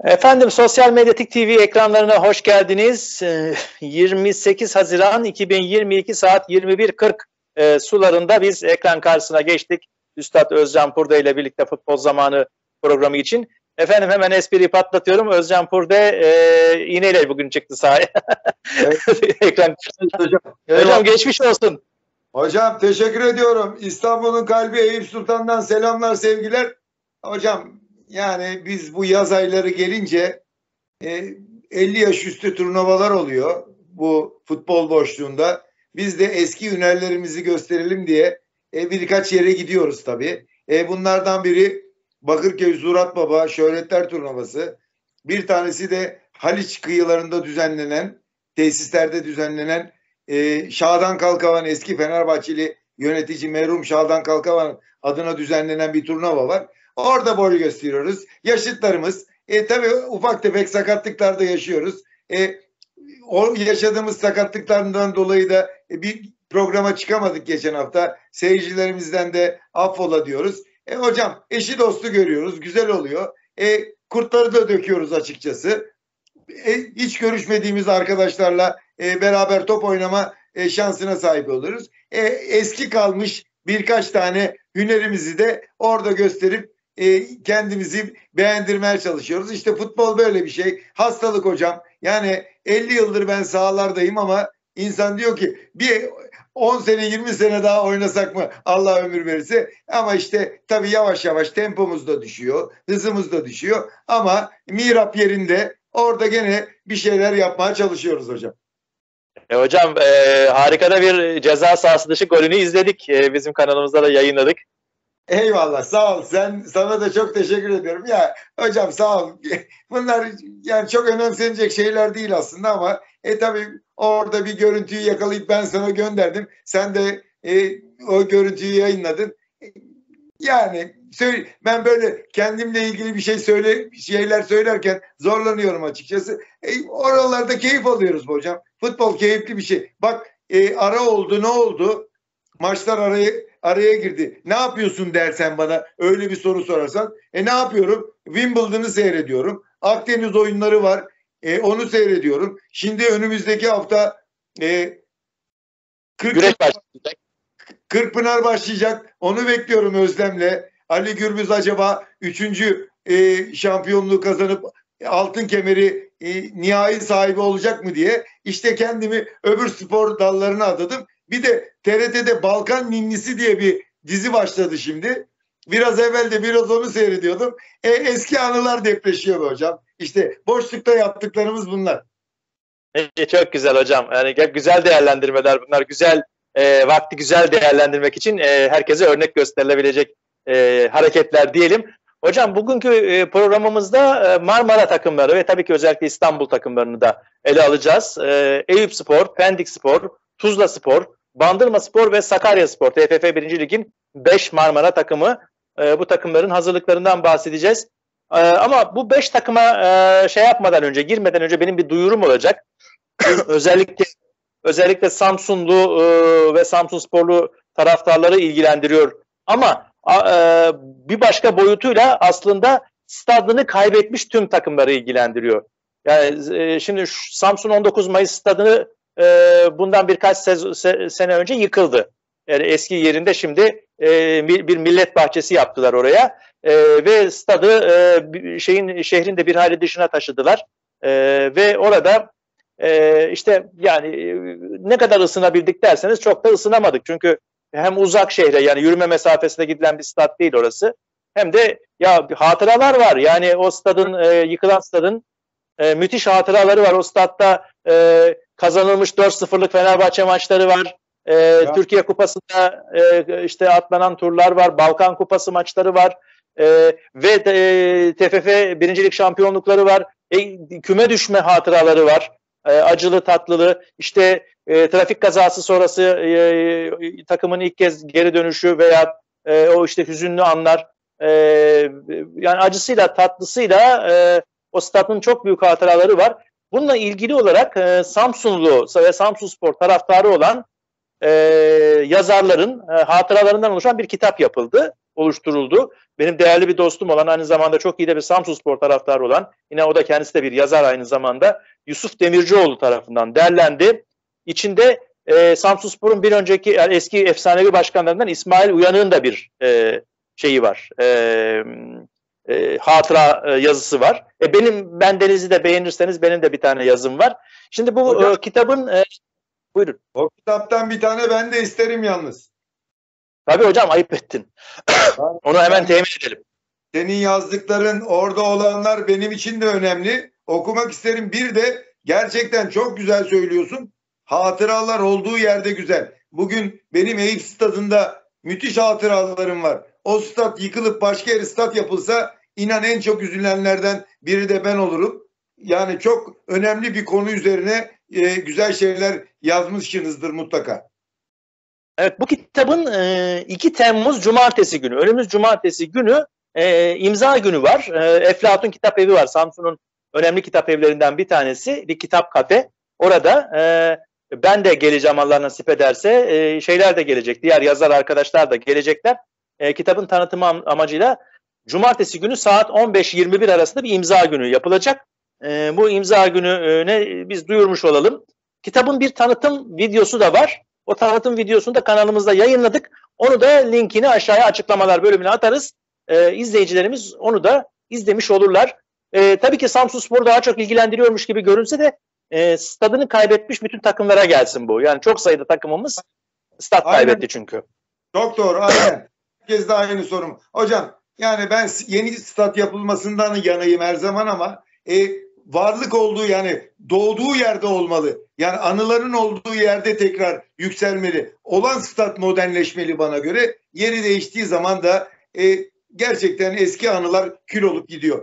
Efendim Sosyal Medyatik TV ekranlarına hoş geldiniz. 28 Haziran 2022 saat 21.40 sularında biz ekran karşısına geçtik. Üstad Özcan Purde ile birlikte Futbol Zamanı programı için. Efendim hemen espriyi patlatıyorum. Özcan Purde iğneyle bugün çıktı sahaya. Evet. Ekran karşısına. Hocam geçmiş olsun. Hocam teşekkür ediyorum. İstanbul'un kalbi Eyüp Sultan'dan selamlar, sevgiler. Hocam yani biz bu yaz ayları gelince 50 yaş üstü turnuvalar oluyor bu futbol boşluğunda. Biz de eski hünerlerimizi gösterelim diye birkaç yere gidiyoruz tabii. Bunlardan biri Bakırköy Zurat Baba Şöhretler Turnuvası. Bir tanesi de Haliç kıyılarında düzenlenen, tesislerde düzenlenen Şadan Kalkavan, eski Fenerbahçeli yönetici merhum Şadan Kalkavan adına düzenlenen bir turnuva var. Orada boy gösteriyoruz. Yaşıtlarımız tabii ufak tefek sakatlıklarda yaşıyoruz. O yaşadığımız sakatlıklardan dolayı da bir programa çıkamadık geçen hafta. Seyircilerimizden de affola diyoruz. Hocam eşi dostu görüyoruz. Güzel oluyor. Kurtları da döküyoruz açıkçası. Hiç görüşmediğimiz arkadaşlarla beraber top oynama şansına sahip oluruz. Eski kalmış birkaç tane hünerimizi de orada gösterip kendimizi beğendirmeye çalışıyoruz. İşte futbol böyle bir şey. Hastalık hocam. Yani 50 yıldır ben sahalardayım ama insan diyor ki bir 10 sene 20 sene daha oynasak mı Allah ömür verirse, ama işte tabii yavaş yavaş tempomuz da düşüyor, hızımız da düşüyor ama mihrap yerinde, orada gene bir şeyler yapmaya çalışıyoruz hocam. Hocam harika da bir ceza sahası dışı golünü izledik. Bizim kanalımızda da yayınladık. Eyvallah, sağ ol. Sana da çok teşekkür ediyorum. Ya hocam sağ ol. Bunlar yani çok önemsenecek şeyler değil aslında ama tabii orada bir görüntüyü yakalayıp ben sana gönderdim. Sen de o görüntüyü yayınladın. Yani ben böyle kendimle ilgili bir şeyler söylerken zorlanıyorum açıkçası. Oralarda keyif alıyoruz hocam. Futbol keyifli bir şey. Bak ara oldu, ne oldu? Maçlar araya girdi. Ne yapıyorsun dersen bana, öyle bir soru sorarsan. Ne yapıyorum? Wimbledon'ı seyrediyorum. Akdeniz oyunları var. Onu seyrediyorum. Şimdi önümüzdeki hafta Kırkpınar başlayacak. Onu bekliyorum özlemle. Ali Gürbüz acaba 3. şampiyonluğu kazanıp altın kemeri nihai sahibi olacak mı diye. İşte kendimi öbür spor dallarına adadım. Bir de TRT'de Balkan Ninnisi diye bir dizi başladı şimdi. Biraz evvel de biraz onu seyrediyordum. Eski anılar depreşiyor hocam. İşte boşlukta yaptıklarımız bunlar. Çok güzel hocam. Yani güzel değerlendirmeler bunlar. Güzel vakti güzel değerlendirmek için herkese örnek gösterilebilecek hareketler diyelim. Hocam bugünkü programımızda Marmara takımları ve tabii ki özellikle İstanbul takımlarını da ele alacağız. Eyüpspor, Pendikspor, Tuzlaspor, Bandırmaspor ve Sakaryaspor TFF 1. Lig'in 5 Marmara takımı. Bu takımların hazırlıklarından bahsedeceğiz. Ama bu 5 takıma girmeden önce benim bir duyurum olacak. Özellikle Samsunlu ve Samsunsporlu taraftarları ilgilendiriyor. Ama bir başka boyutuyla aslında stadını kaybetmiş tüm takımları ilgilendiriyor. Yani şimdi Samsun 19 Mayıs stadını bundan birkaç sene önce yıkıldı. Yani eski yerinde şimdi bir millet bahçesi yaptılar oraya ve stadı şehrin de bir hali dışına taşıdılar ve orada işte yani ne kadar ısınabildik derseniz çok da ısınamadık. Çünkü hem uzak şehre, yani yürüme mesafesine gidilen bir stat değil orası. Hem de ya hatıralar var. Yani o stadın, yıkılan stadın müthiş hatıraları var. O statta kazanılmış 4-0'lık Fenerbahçe maçları var. Türkiye Kupası'nda işte atlanan turlar var. Balkan Kupası maçları var. Ve TFF 1. Lig şampiyonlukları var. Küme düşme hatıraları var. Acılı tatlılı, işte trafik kazası sonrası takımın ilk kez geri dönüşü veya o işte hüzünlü anlar, yani acısıyla tatlısıyla o stadın çok büyük hatıraları var. Bununla ilgili olarak Samsunlu ve Samsunspor taraftarı olan yazarların hatıralarından oluşan bir kitap yapıldı. oluşturuldu. Benim değerli bir dostum olan, aynı zamanda çok iyi de bir Samsunspor taraftarı olan, yine o da kendisi de bir yazar aynı zamanda, Yusuf Demircioğlu tarafından derlendi. İçinde Samsunspor'un bir önceki, yani eski efsanevi başkanlarından İsmail Uyanık'ın da bir şeyi var. Hatıra yazısı var. Ben Deniz'i de beğenirseniz benim de bir tane yazım var. Şimdi bu kitabın buyurun. O kitaptan bir tane ben de isterim yalnız. Tabii hocam, ayıp ettin. Onu hemen temin edelim. Senin yazdıkların, orada olanlar benim için de önemli. Okumak isterim. Bir de gerçekten çok güzel söylüyorsun. Hatıralar olduğu yerde güzel. Bugün benim Eyüp Stadı'nda müthiş hatıralarım var. O stat yıkılıp başka yere stat yapılsa inan en çok üzülenlerden biri de ben olurum. Yani çok önemli bir konu üzerine güzel şeyler yazmışsınızdır mutlaka. Evet, bu kitabın 2 Temmuz Cumartesi günü, önümüz Cumartesi günü imza günü var. Eflatun Kitap Evi var. Samsun'un önemli kitap evlerinden bir tanesi. Bir kitap kafe. Orada ben de geleceğim Allah nasip ederse. Şeyler de gelecek. Diğer yazar arkadaşlar da gelecekler. Kitabın tanıtımı amacıyla Cumartesi günü saat 15-21 arasında bir imza günü yapılacak. Bu imza gününe biz duyurmuş olalım. Kitabın bir tanıtım videosu da var. O tanıtım videosunu da kanalımızda yayınladık. Onu da linkini aşağıya açıklamalar bölümüne atarız. İzleyicilerimiz onu da izlemiş olurlar. Tabii ki Samsunspor daha çok ilgilendiriyormuş gibi görünse de stadını kaybetmiş bütün takımlara gelsin bu. Yani çok sayıda takımımız stat kaybetti çünkü. Çok doğru, aynen. Bir kez daha aynı sorum. Hocam yani ben yeni stat yapılmasından yanayım her zaman ama varlık olduğu, yani doğduğu yerde olmalı. Yani anıların olduğu yerde tekrar yükselmeli. Olan stat modernleşmeli bana göre. Yeri değiştiği zaman da gerçekten eski anılar kül olup gidiyor.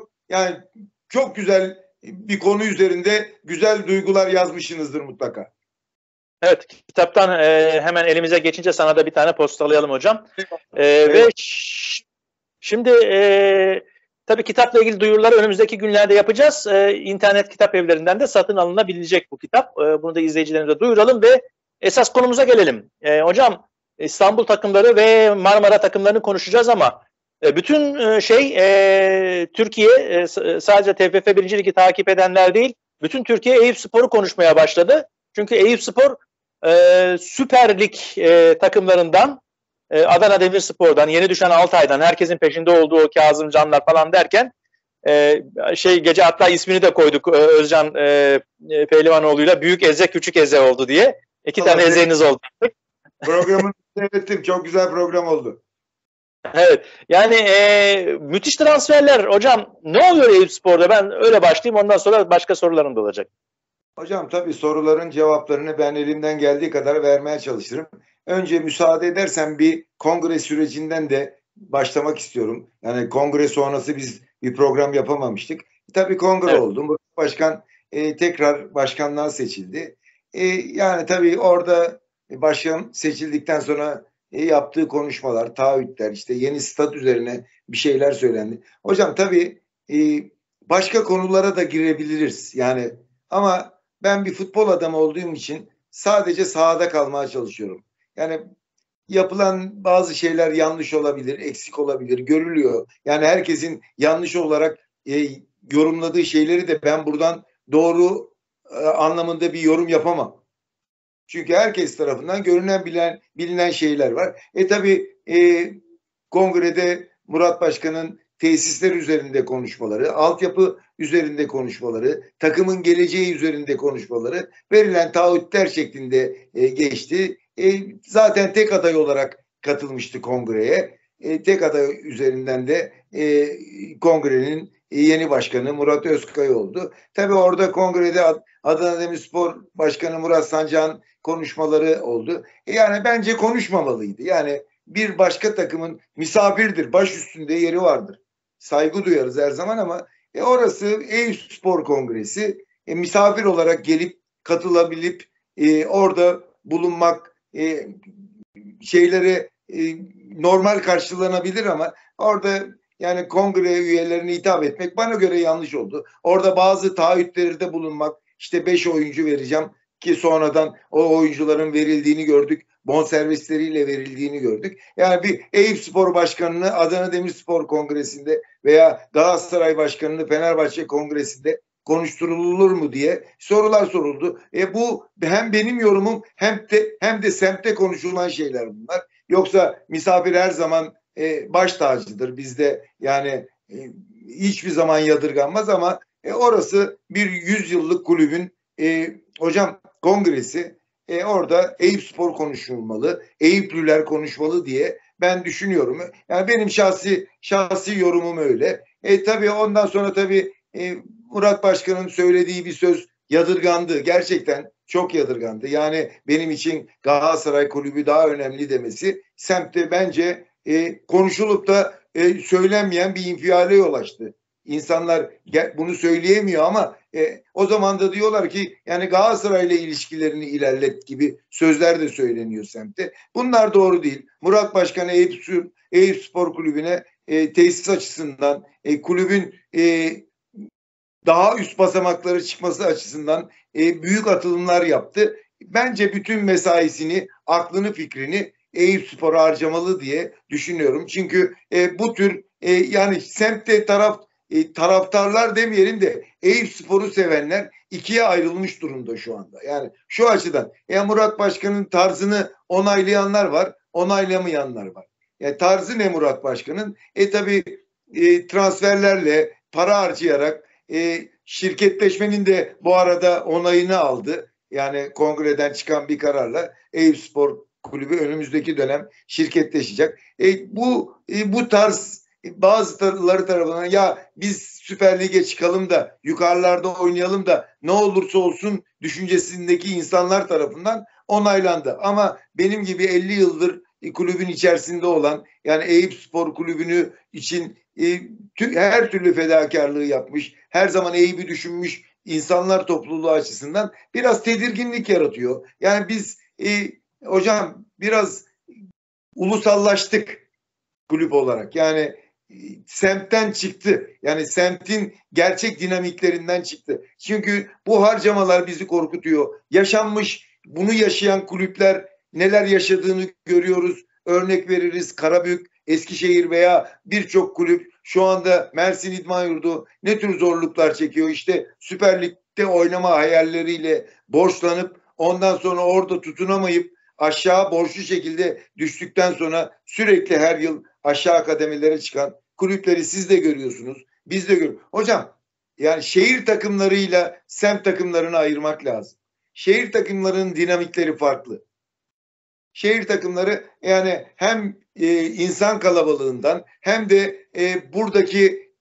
Çok güzel bir konu üzerinde güzel duygular yazmışsınızdır mutlaka. Evet, kitaptan hemen elimize geçince sana da bir tane postalayalım hocam. Evet. Ve şimdi tabii kitapla ilgili duyuruları önümüzdeki günlerde yapacağız. İnternet kitap evlerinden de satın alınabilecek bu kitap. Bunu da izleyicilerimize duyuralım ve esas konumuza gelelim. Hocam, İstanbul takımları ve Marmara takımlarını konuşacağız ama bütün Türkiye, sadece TFF 1. Ligi takip edenler değil, bütün Türkiye Eyüpspor'u konuşmaya başladı. Çünkü Eyüpspor Süper Lig takımlarından, Adana Demirspor'dan, yeni düşen Altay'dan, herkesin peşinde olduğu o Kazımcanlar falan derken gece hatta ismini de koyduk, Özcan Pehlivanoğlu'yla Büyük Eze Küçük Eze oldu diye. 2 tane ezeniz oldu. Programını seyrettim. Çok güzel program oldu. Evet. Yani müthiş transferler. Hocam ne oluyor Eyüpspor'da? Ben öyle başlayayım, ondan sonra başka sorularım da olacak. Hocam tabii soruların cevaplarını ben elimden geldiği kadar vermeye çalışırım. Önce müsaade edersen bir kongre sürecinden de başlamak istiyorum. Yani kongre sonrası biz bir program yapamamıştık. Tabii kongre oldu. Murat Başkan tekrar başkanlığa seçildi. Yani tabii orada başkan seçildikten sonra yaptığı konuşmalar, taahhütler, işte yeni stat üzerine bir şeyler söylendi. Hocam tabii başka konulara da girebiliriz. Yani ama ben bir futbol adamı olduğum için sadece sahada kalmaya çalışıyorum. Yani yapılan bazı şeyler yanlış olabilir, eksik olabilir, görülüyor. Yani herkesin yanlış olarak yorumladığı şeyleri de ben buradan doğru anlamında bir yorum yapamam. Çünkü herkes tarafından görünen bilinen şeyler var. Tabii kongrede Murat Başkan'ın tesisler üzerinde konuşmaları, altyapı üzerinde konuşmaları, takımın geleceği üzerinde konuşmaları verilen taahhütler şeklinde geçti. Zaten tek aday olarak katılmıştı kongreye. Tek aday üzerinden de kongrenin yeni başkanı Murat Özkaya oldu. Tabii orada kongrede Adana Demirspor Başkanı Murat Sancak'ın konuşmaları oldu. Yani bence konuşmamalıydı. Yani bir başka takımın misafirdir, baş üstünde yeri vardır. Saygı duyarız her zaman ama orası Eyüpspor Kongresi. Misafir olarak gelip katılabilip orada bulunmak şeylere normal karşılanabilir ama orada yani kongre üyelerine hitap etmek bana göre yanlış oldu. Orada bazı taahhütleri de bulunmak, işte 5 oyuncu vereceğim, ki sonradan o oyuncuların verildiğini gördük. Bonservisleriyle verildiğini gördük. Yani bir Eyüpspor Başkanı'nı Adana Demirspor Kongresi'nde veya Galatasaray Başkanı'nı Fenerbahçe Kongresi'nde konuşturulur mu diye sorular soruldu. Bu hem benim yorumum hem de semtte konuşulan şeyler bunlar. Yoksa misafir her zaman baş tacıdır bizde. Yani hiçbir zaman yadırganmaz ama orası bir 100 yıllık kulübün hocam kongresi. Orada Eyüpspor konuşulmalı, Eyüplüler konuşmalı diye ben düşünüyorum. Yani benim şahsi yorumum öyle. Tabii ondan sonra tabii Murat Başkan'ın söylediği bir söz yadırgandı. Gerçekten çok yadırgandı. Yani benim için Galatasaray Kulübü daha önemli demesi semtte bence konuşulup da söylenmeyen bir infiale yol açtı. İnsanlar bunu söyleyemiyor ama o zaman da diyorlar ki yani Galatasaray'la ilişkilerini ilerlet gibi sözler de söyleniyor semtte. Bunlar doğru değil. Murat Başkan Eyüpspor Kulübü'ne tesis açısından kulübün daha üst basamakları çıkması açısından büyük atılımlar yaptı. Bence bütün mesaisini, aklını, fikrini Eyüpspor'a harcamalı diye düşünüyorum. Çünkü bu tür yani semtte taraftarlar demeyelim de Eyüpspor'u sevenler ikiye ayrılmış durumda şu anda. Yani şu açıdan Murat Başkan'ın tarzını onaylayanlar var, onaylamayanlar var. Yani tarzı ne Murat Başkan'ın? Tabii transferlerle para harcayarak şirketleşmenin de bu arada onayını aldı. Yani kongreden çıkan bir kararla Eyüpspor Kulübü önümüzdeki dönem şirketleşecek. Bu tarz bazıları tarafından ya biz Süper Lig'e çıkalım da yukarılarda oynayalım da ne olursa olsun düşüncesindeki insanlar tarafından onaylandı. Ama benim gibi 50 yıldır kulübün içerisinde olan yani Eyüpspor Kulübü'nü için her türlü fedakarlığı yapmış, her zaman Eyüp'ü düşünmüş insanlar topluluğu açısından biraz tedirginlik yaratıyor. Yani biz hocam biraz ulusallaştık kulüp olarak. Yani semtten çıktı. Yani semtin gerçek dinamiklerinden çıktı. Çünkü bu harcamalar bizi korkutuyor. Yaşanmış, bunu yaşayan kulüpler neler yaşadığını görüyoruz. Örnek veririz Karabük, Eskişehir veya birçok kulüp şu anda Mersin İdman Yurdu ne tür zorluklar çekiyor. İşte Süper Lig'de oynama hayalleriyle borçlanıp ondan sonra orada tutunamayıp aşağı borçlu şekilde düştükten sonra sürekli her yıl aşağı kademelere çıkan kulüpleri siz de görüyorsunuz. Biz de görüyoruz. Hocam yani şehir takımlarıyla semt takımlarını ayırmak lazım. Şehir takımlarının dinamikleri farklı. Şehir takımları yani hem insan kalabalığından hem de buradaki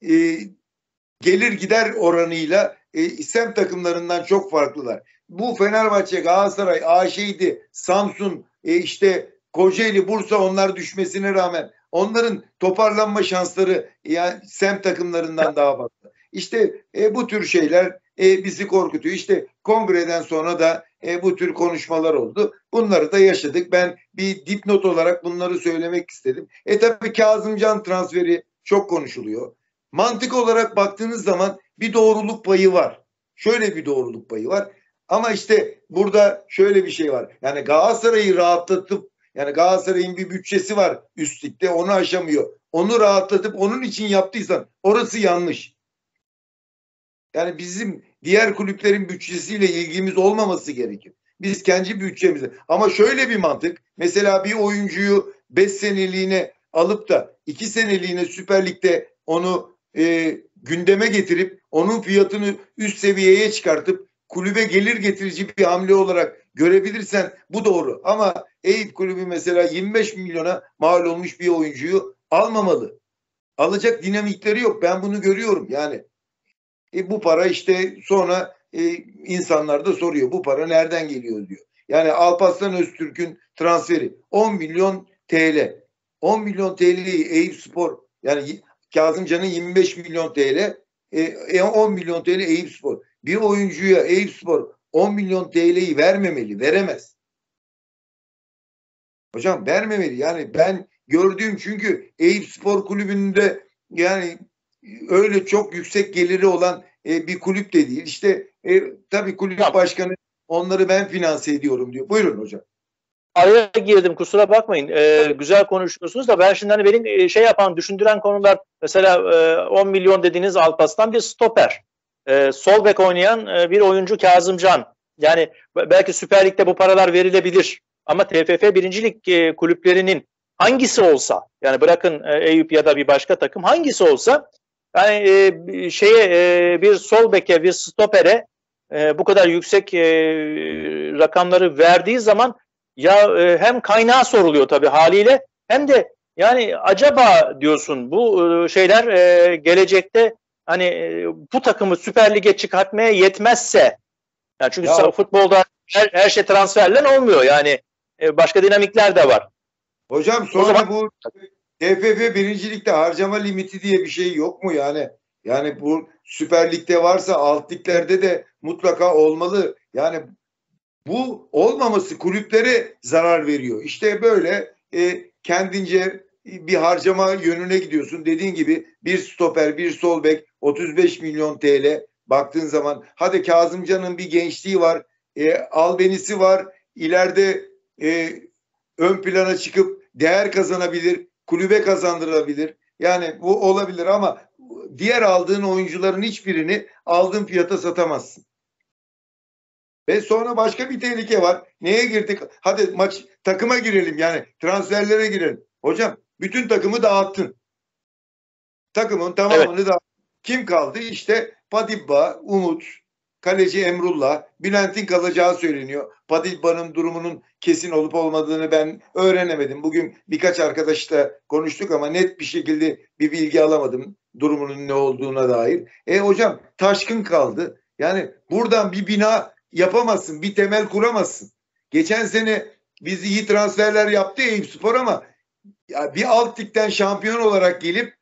gelir gider oranıyla semt takımlarından çok farklılar. Bu Fenerbahçe, Galatasaray, AŞ'ydi, Samsun, işte Kocaeli, Bursa onlar düşmesine rağmen onların toparlanma şansları yani semt takımlarından daha fazla. İşte bu tür şeyler bizi korkutuyor. İşte kongreden sonra da bu tür konuşmalar oldu. Bunları da yaşadık. Ben bir dipnot olarak bunları söylemek istedim. Tabii Kazımcan transferi çok konuşuluyor. Mantık olarak baktığınız zaman bir doğruluk payı var. Şöyle bir doğruluk payı var. Ama işte burada şöyle bir şey var. Yani Galatasaray'ı rahatlatıp yani Galatasaray'ın bir bütçesi var üst ligde onu aşamıyor. Onu rahatlatıp onun için yaptıysan orası yanlış. Yani bizim diğer kulüplerin bütçesiyle ilgimiz olmaması gerekir. Biz kendi bütçemizi. Ama şöyle bir mantık. Mesela bir oyuncuyu 5 seneliğine alıp da 2 seneliğine Süper Lig'de onu gündeme getirip onun fiyatını üst seviyeye çıkartıp kulübe gelir getirici bir hamle olarak görebilirsen bu doğru. Ama Eyüp Kulübü mesela 25 milyona mal olmuş bir oyuncuyu almamalı. Alacak dinamikleri yok. Ben bunu görüyorum yani. Bu para işte sonra insanlar da soruyor. Bu para nereden geliyor diyor. Yani Alparslan Öztürk'ün transferi 10 milyon TL. 10 milyon TL'yi Eyüpspor yani Kazımcan'ın 25 milyon TL 10 milyon TL Eyüpspor. Bir oyuncuya Eyüpspor 10 milyon TL'yi vermemeli. Veremez. Hocam vermemeli. Yani ben gördüğüm çünkü Eyüpspor Kulübü'nde yani öyle çok yüksek geliri olan bir kulüp de değil. İşte tabii kulüp başkanı onları ben finanse ediyorum diyor. Buyurun hocam. Araya girdim, kusura bakmayın. Güzel konuşuyorsunuz da ben şimdi hani benim şey yapan, düşündüren konular mesela 10 milyon dediğiniz Alparslan bir stoper. Sol bek oynayan bir oyuncu Kazımcan. Yani belki Süper Lig'de bu paralar verilebilir. Ama TFF 1. Lig kulüplerinin hangisi olsa, yani bırakın Eyüp ya da bir başka takım, hangisi olsa yani bir sol beke, bir stopere bu kadar yüksek rakamları verdiği zaman ya hem kaynağı soruluyor tabii haliyle, hem de yani acaba diyorsun bu şeyler gelecekte hani bu takımı Süper Lig'e çıkartmaya yetmezse, yani çünkü futbolda her şey transferle olmuyor, yani başka dinamikler de var. Hocam sonra zaman, bu TFF 1. Lig'de harcama limiti diye bir şey yok mu yani? Yani bu Süper Lig'de varsa alt liglerde de mutlaka olmalı. Yani bu olmaması kulüplere zarar veriyor. İşte böyle kendince bir harcama yönüne gidiyorsun. Dediğin gibi bir stoper, bir sol bek 35 milyon TL baktığın zaman, hadi Kazımcan'ın bir gençliği var, albenisi var, ileride ön plana çıkıp değer kazanabilir, kulübe kazandırabilir. Yani bu olabilir ama diğer aldığın oyuncuların hiçbirini aldığın fiyata satamazsın. Ve sonra başka bir tehlike var. Neye girdik? Hadi takıma girelim, yani transferlere girelim. Hocam bütün takımı dağıttın. Takımın tamamını dağıttın. Kim kaldı? İşte Padibba, Umut, kaleci Emrullah, Bülent'in kalacağı söyleniyor. Padibba'nın durumunun kesin olup olmadığını ben öğrenemedim. Bugün birkaç arkadaşla konuştuk ama net bir şekilde bir bilgi alamadım durumunun ne olduğuna dair. Hocam Taşkın kaldı. Yani buradan bir bina yapamazsın, bir temel kuramazsın. Geçen sene biz iyi transferler yaptı Eyüpspor ama ya bir alt ligden şampiyon olarak gelip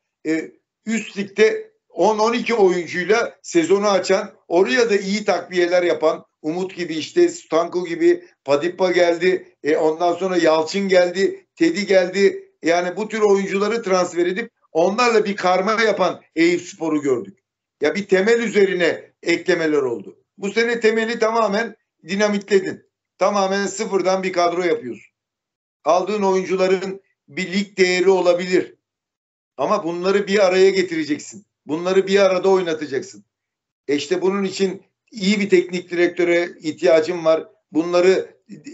üst ligde 10-12 oyuncuyla sezonu açan, oraya da iyi takviyeler yapan, Umut gibi, işte Stanko gibi, Padibba geldi, ondan sonra Yalçın geldi, Tedi geldi. Yani bu tür oyuncuları transfer edip onlarla bir karma yapan Eyüpspor'u gördük. Ya bir temel üzerine eklemeler oldu. Bu sene temeli tamamen dinamitledin. Tamamen sıfırdan bir kadro yapıyorsun. Aldığın oyuncuların bir lig değeri olabilir. Ama bunları bir araya getireceksin. Bunları bir arada oynatacaksın. İşte bunun için iyi bir teknik direktöre ihtiyacım var. Bunları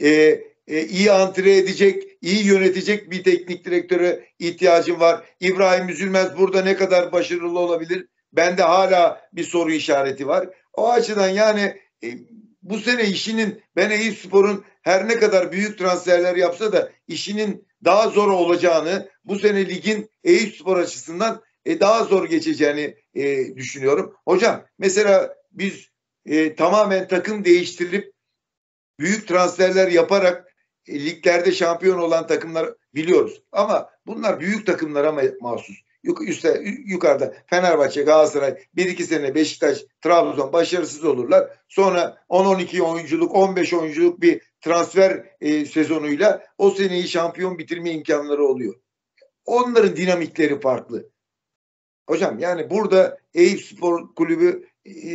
iyi antre edecek, iyi yönetecek bir teknik direktöre ihtiyacım var. İbrahim Üzülmez burada ne kadar başarılı olabilir? Bende hala bir soru işareti var. O açıdan yani bu sene işinin, ben Eyüpspor'un her ne kadar büyük transferler yapsa da işinin daha zor olacağını, bu sene ligin Eyüpspor açısından daha zor geçeceğini düşünüyorum. Hocam mesela biz tamamen takım değiştirip büyük transferler yaparak liglerde şampiyon olan takımlar biliyoruz. Ama bunlar büyük takımlara mahsus. Yukarıda Fenerbahçe, Galatasaray, 1-2 sene Beşiktaş, Trabzon başarısız olurlar. Sonra 10-12 oyunculuk, 15 oyunculuk bir transfer sezonuyla o seneyi şampiyon bitirme imkanları oluyor. Onların dinamikleri farklı. Hocam yani burada Eyüpspor Kulübü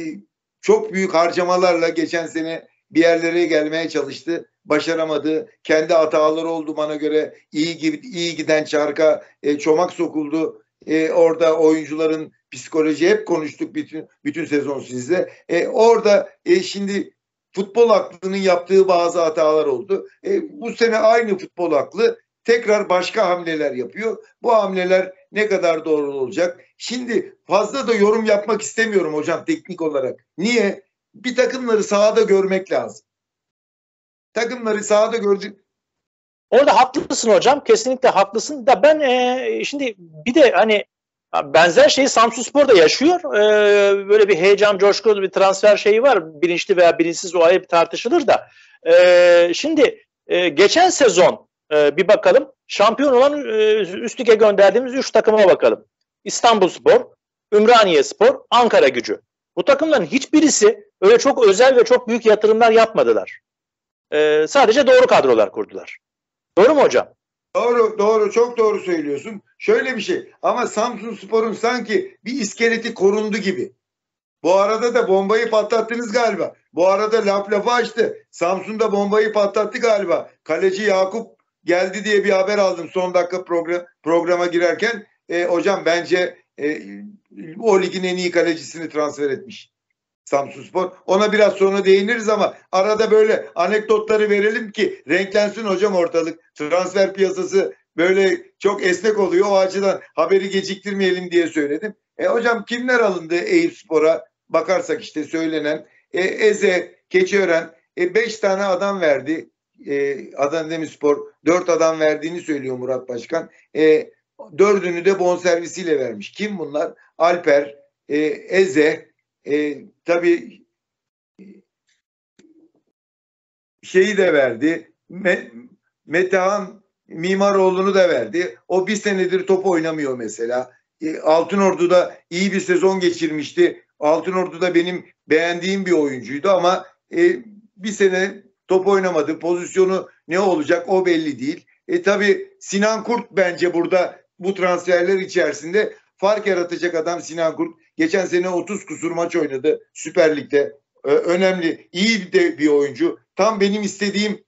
çok büyük harcamalarla geçen sene bir yerlere gelmeye çalıştı. Başaramadı. Kendi hataları oldu bana göre. İyi giden çarka çomak sokuldu. Orada oyuncuların psikoloji, hep konuştuk bütün sezon sizle. Orada şimdi futbol aklının yaptığı bazı hatalar oldu. Bu sene aynı futbol aklı tekrar başka hamleler yapıyor. Bu hamleler ne kadar doğru olacak? Şimdi fazla da yorum yapmak istemiyorum hocam teknik olarak. Niye? Bir takımları sahada görmek lazım. Takımları sahada gördük. Orada haklısın hocam. Kesinlikle haklısın. Da ben şimdi bir de hani benzer şeyi Samsunspor da yaşıyor. Böyle bir heyecan, coşkulu bir transfer şeyi var. Bilinçli veya bilinçsiz, o ayrı bir tartışılır da. Şimdi geçen sezon bir bakalım. Şampiyon olan üst lige gönderdiğimiz 3 takıma bakalım. İstanbulspor, Ümraniyespor, Ankaragücü. Bu takımların hiçbirisi öyle çok özel ve çok büyük yatırımlar yapmadılar. Sadece doğru kadrolar kurdular. Doğru mu hocam? Doğru, çok doğru söylüyorsun. Şöyle bir şey, ama Samsunspor'un sanki bir iskeleti korundu gibi. Bu arada da bombayı patlattınız galiba. Bu arada laf lafı açtı. Samsun'da bombayı patlattı galiba. Kaleci Yakup geldi diye bir haber aldım son dakika programa girerken. Hocam bence o ligin en iyi kalecisini transfer etmiş Samsunspor. Ona biraz sonra değiniriz ama arada böyle anekdotları verelim ki renklensin hocam ortalık. Transfer piyasası böyle çok esnek oluyor. O açıdan haberi geciktirmeyelim diye söyledim. Hocam kimler alındı Eyüpspor'a? Bakarsak işte söylenen Eze, Keçiören 5 tane adam verdi. Adana Demirspor 4 adam verdiğini söylüyor Murat Başkan. 4'ünü de bonservisiyle vermiş. Kim bunlar? Alper, Eze, tabii şeyi de verdi. Metehan Mimaroğlu'nu da verdi. O bir senedir top oynamıyor mesela. Altınordu'da iyi bir sezon geçirmişti. Altınordu'da benim beğendiğim bir oyuncuydu ama bir sene top oynamadı. Pozisyonu ne olacak o belli değil. Tabii Sinan Kurt bence burada bu transferler içerisinde fark yaratacak adam Sinan Kurt. Geçen sene 30 kusur maç oynadı Süper Lig'de. Önemli, iyi de bir oyuncu. Tam benim istediğim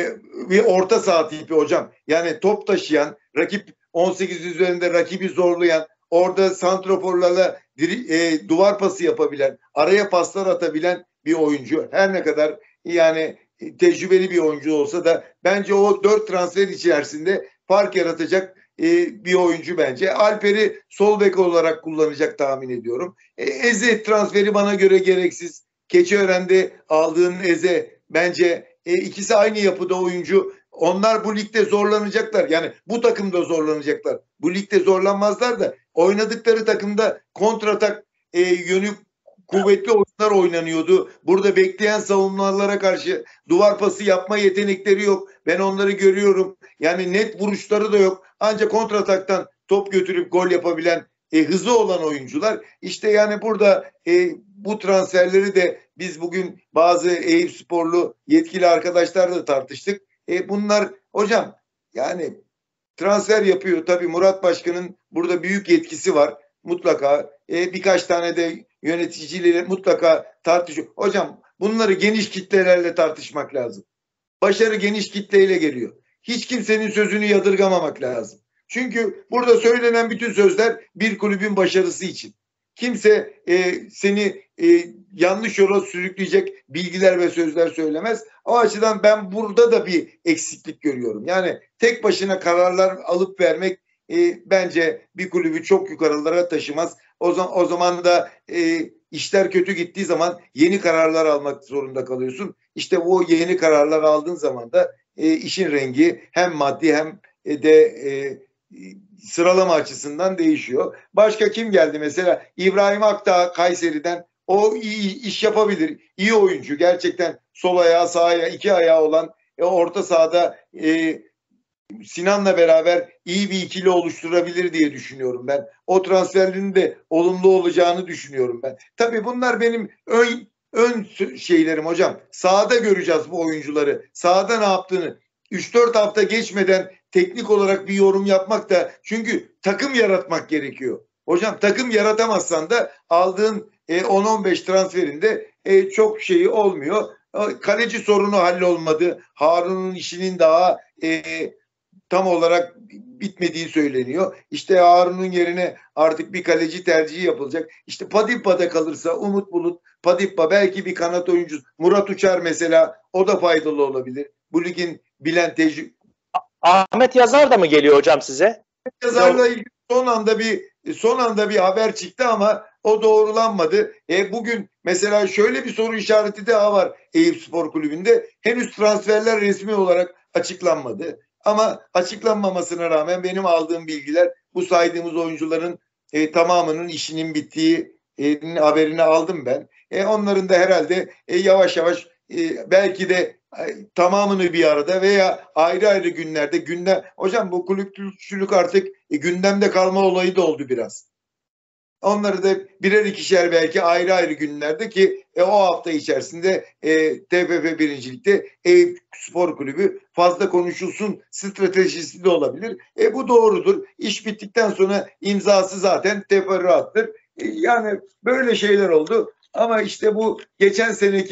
bir orta saha tipi hocam. Yani top taşıyan, rakip 18 üzerinde rakibi zorlayan, orada santroforlarla duvar pası yapabilen, araya paslar atabilen bir oyuncu. Her ne kadar yani tecrübeli bir oyuncu olsa da bence o 4 transfer içerisinde fark yaratacak bir oyuncu bence. Alper'i sol bek olarak kullanacak tahmin ediyorum. Eze transferi bana göre gereksiz. Keçiören'de aldığın Eze bence ikisi aynı yapıda oyuncu. Onlar bu ligde zorlanacaklar. Yani bu takımda zorlanacaklar. Bu ligde zorlanmazlar da oynadıkları takımda kontratak yönü kuvvetli oyunlar oynanıyordu. Burada bekleyen savunmalara karşı duvar pası yapma yetenekleri yok. Ben onları görüyorum. Yani net vuruşları da yok. Ancak kontrataktan top götürüp gol yapabilen hızlı olan oyuncular. İşte yani burada bu transferleri de biz bugün bazı Eyüpsporlu yetkili arkadaşlarla tartıştık. Bunlar hocam yani transfer yapıyor. Tabii Murat Başkan'ın burada büyük yetkisi var. Mutlaka birkaç tane de yöneticiyle mutlaka tartışıyor. Hocam bunları geniş kitlelerle tartışmak lazım. Başarı geniş kitleyle geliyor. Hiç kimsenin sözünü yadırgamamak lazım. Çünkü burada söylenen bütün sözler bir kulübün başarısı için. Kimse seni yanlış yola sürükleyecek bilgiler ve sözler söylemez. O açıdan ben burada da bir eksiklik görüyorum. Yani tek başına kararlar alıp vermek bence bir kulübü çok yukarılara taşımaz. O zaman da işler kötü gittiği zaman yeni kararlar almak zorunda kalıyorsun. İşte bu yeni kararlar aldığın zaman da işin rengi hem maddi hem de sıralama açısından değişiyor. Başka kim geldi mesela? İbrahim Akdağ Kayseri'den. O iyi iş yapabilir. İyi oyuncu. Gerçekten sol ayağı sağ ayağı iki ayağı olan orta sahada Sinan'la beraber iyi bir ikili oluşturabilir diye düşünüyorum ben. O transferlerin de olumlu olacağını düşünüyorum ben. Tabii bunlar benim ön şeylerim hocam. Sahada göreceğiz bu oyuncuları. Sahada ne yaptığını 3-4 hafta geçmeden teknik olarak bir yorum yapmak da çünkü takım yaratmak gerekiyor. Hocam takım yaratamazsan da aldığın 10-15 transferinde çok şeyi olmuyor. Kaleci sorunu hallolmadı. Harun'un işinin daha tam olarak bitmediği söyleniyor. İşte Harun'un yerine artık bir kaleci tercihi yapılacak. İşte Padipa'da kalırsa Umut Bulut, Padippa belki bir kanat oyuncusu. Murat Uçar mesela o da faydalı olabilir. Bu ligin bilen Ahmet Yazar da mı geliyor hocam size? Yazarla ilgili son anda bir haber çıktı ama o doğrulanmadı. Bugün mesela şöyle bir soru işareti daha var Eyüpspor Kulübü'nde. Henüz transferler resmi olarak açıklanmadı. Ama açıklanmamasına rağmen benim aldığım bilgiler bu saydığımız oyuncuların tamamının işinin bittiği haberini aldım ben. Onların da herhalde yavaş yavaş belki de tamamını bir arada veya ayrı ayrı günlerde gündem. Hocam bu kulüpçülük artık gündemde kalma olayı da oldu biraz. Onları da birer ikişer belki ayrı ayrı günlerde ki o hafta içerisinde TFF birincilikte Eyüpspor Kulübü fazla konuşulsun stratejisi de olabilir. Bu doğrudur. İş bittikten sonra imzası zaten teferruattır. Yani böyle şeyler oldu. Ama işte bu geçen seneki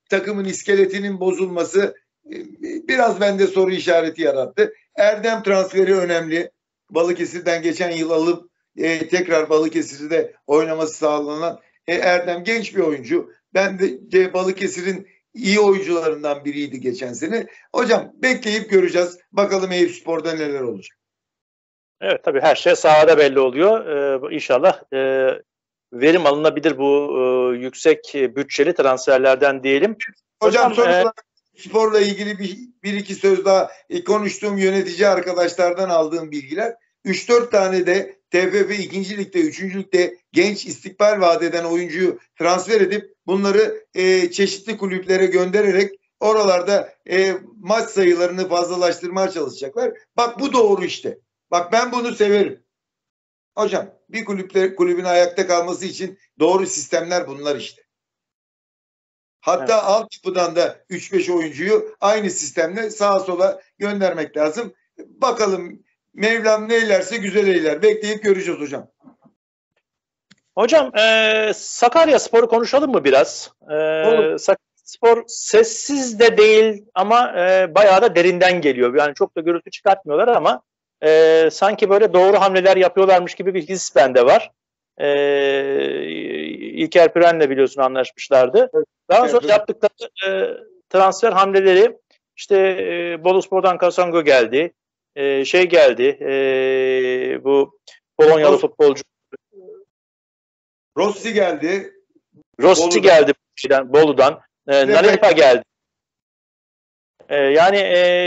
takımın iskeletinin bozulması biraz bende soru işareti yarattı. Erdem transferi önemli. Balıkesir'den geçen yıl alıp tekrar Balıkesir'de oynaması sağlanan Erdem genç bir oyuncu. Ben de Balıkesir'in iyi oyuncularından biriydi geçen sene. Hocam bekleyip göreceğiz. Bakalım Eyüpspor'da neler olacak. Evet, tabii her şey sahada belli oluyor. İnşallah verim alınabilir bu yüksek bütçeli transferlerden diyelim. Hocam son olarak sporla ilgili bir iki söz daha konuştuğum yönetici arkadaşlardan aldığım bilgiler. 3-4 tane de TFF 2. Lig'de, 3. Lig'de genç istikbal vaat eden oyuncuyu transfer edip bunları çeşitli kulüplere göndererek oralarda maç sayılarını fazlalaştırmaya çalışacaklar. Bak bu doğru işte. Bak ben bunu severim. Hocam bir kulübün ayakta kalması için doğru sistemler bunlar işte. Hatta evet, altyapıdan da 3-5 oyuncuyu aynı sistemle sağa sola göndermek lazım. Bakalım Mevlam neylerse güzel eyler. Bekleyip göreceğiz hocam. Hocam Sakaryaspor'u konuşalım mı biraz? Sakaryaspor sessiz de değil ama bayağı da derinden geliyor. Yani çok da gürültü çıkartmıyorlar ama sanki böyle doğru hamleler yapıyorlarmış gibi bir his bende var. İlker Püren'le biliyorsun anlaşmışlardı. Evet, daha sonra yaptıkları transfer hamleleri işte Boluspor'dan Kasongo geldi. Geldi. Bu Polonyalı futbolcu Rossi geldi. Rossi geldi Bolu'dan. Nalepa geldi. Yani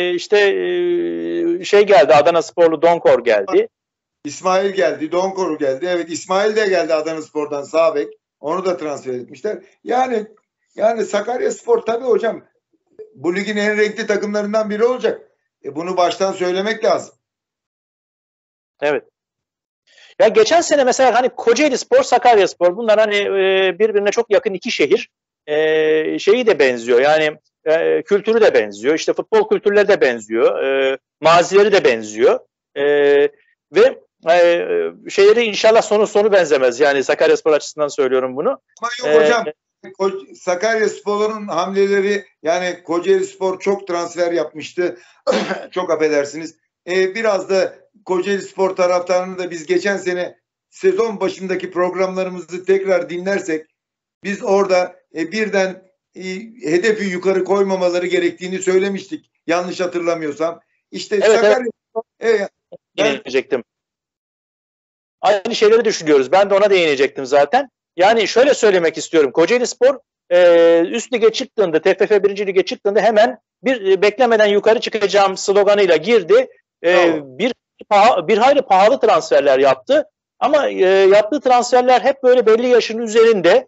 geldi. Adanasporlu Donkor geldi. İsmail geldi. Donkor geldi. Evet, İsmail de geldi Adanaspor'dan sağ bek. Onu da transfer etmişler. Yani Sakaryaspor tabii hocam bu ligin en renkli takımlarından biri olacak. Bunu baştan söylemek lazım. Evet. Ya geçen sene mesela hani Kocaelispor, Sakaryaspor bunlar hani birbirine çok yakın iki şehir. Şeyi de benziyor. Yani kültürü de benziyor. İşte futbol kültürleri de benziyor. Mazileri de benziyor. Ve şeyleri inşallah sonu benzemez. Yani Sakaryaspor açısından söylüyorum bunu. Ama yok hocam. Sakaryaspor'un hamleleri yani Kocaelispor çok transfer yapmıştı. Çok affedersiniz. Biraz da Kocaelispor taraftarını da biz geçen sene sezon başındaki programlarımızı tekrar dinlersek biz orada birden hedefi yukarı koymamaları gerektiğini söylemiştik. Yanlış hatırlamıyorsam. İşte evet, Sakaryaspor değinecektim. Aynı şeyleri düşünüyoruz. Ben de ona değinecektim zaten. Yani şöyle söylemek istiyorum. Kocaelispor üst lige çıktığında, TFF 1. Lige çıktığında hemen bir beklemeden yukarı çıkacağım sloganıyla girdi. Bir hayli pahalı transferler yaptı. Ama yaptığı transferler hep böyle belli yaşın üzerinde.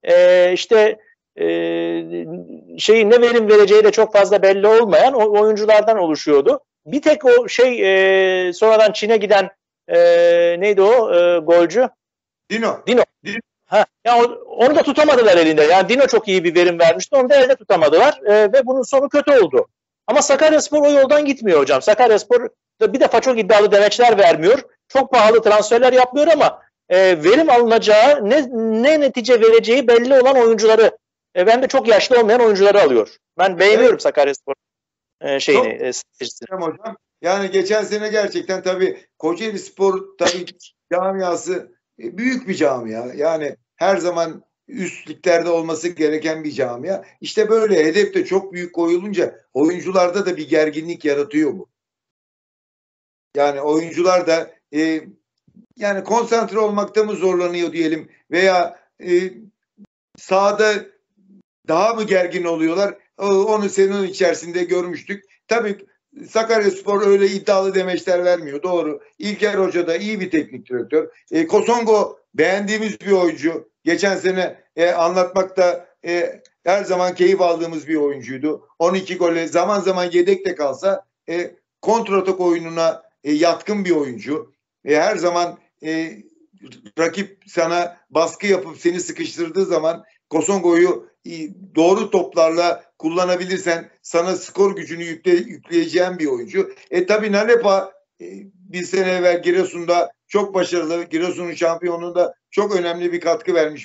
Ne verim vereceği de çok fazla belli olmayan oyunculardan oluşuyordu. Bir tek o sonradan Çin'e giden neydi o golcü? Dino. Yani onu da tutamadılar elinde. Yani Dino çok iyi bir verim vermişti. Onu da elde tutamadılar. Ve bunun sonu kötü oldu. Ama Sakaryaspor o yoldan gitmiyor hocam. Sakaryaspor bir defa çok iddialı demeçler vermiyor. Çok pahalı transferler yapmıyor ama verim alınacağı, ne netice vereceği belli olan oyuncuları, ben de çok yaşlı olmayan oyuncuları alıyor. Ben beğeniyorum evet, Sakaryaspor stratejisini. Hocam. Yani geçen sene gerçekten tabii Kocaelispor tabii camiası büyük bir camia. Yani her zaman üst liglerde olması gereken bir camia. İşte böyle hedef de çok büyük koyulunca oyuncularda da bir gerginlik yaratıyor bu. Yani oyuncular da yani konsantre olmakta mı zorlanıyor diyelim veya sahada daha mı gergin oluyorlar? Onu senin içerisinde görmüştük. Tabii Sakaryaspor öyle iddialı demeçler vermiyor. Doğru. İlker Hoca da iyi bir teknik direktör. Kosongo beğendiğimiz bir oyuncu. Geçen sene anlatmakta her zaman keyif aldığımız bir oyuncuydu. 12 golle zaman zaman yedek de kalsa kontratak oyununa yatkın bir oyuncu. Her zaman rakip sana baskı yapıp seni sıkıştırdığı zaman Kosongo'yu doğru toplarla kullanabilirsen sana skor gücünü yükleyeceğin bir oyuncu. Tabii Nalepa bir sene evvel Giresun'da çok başarılı. Giresun'un şampiyonluğunda çok önemli bir katkı vermiş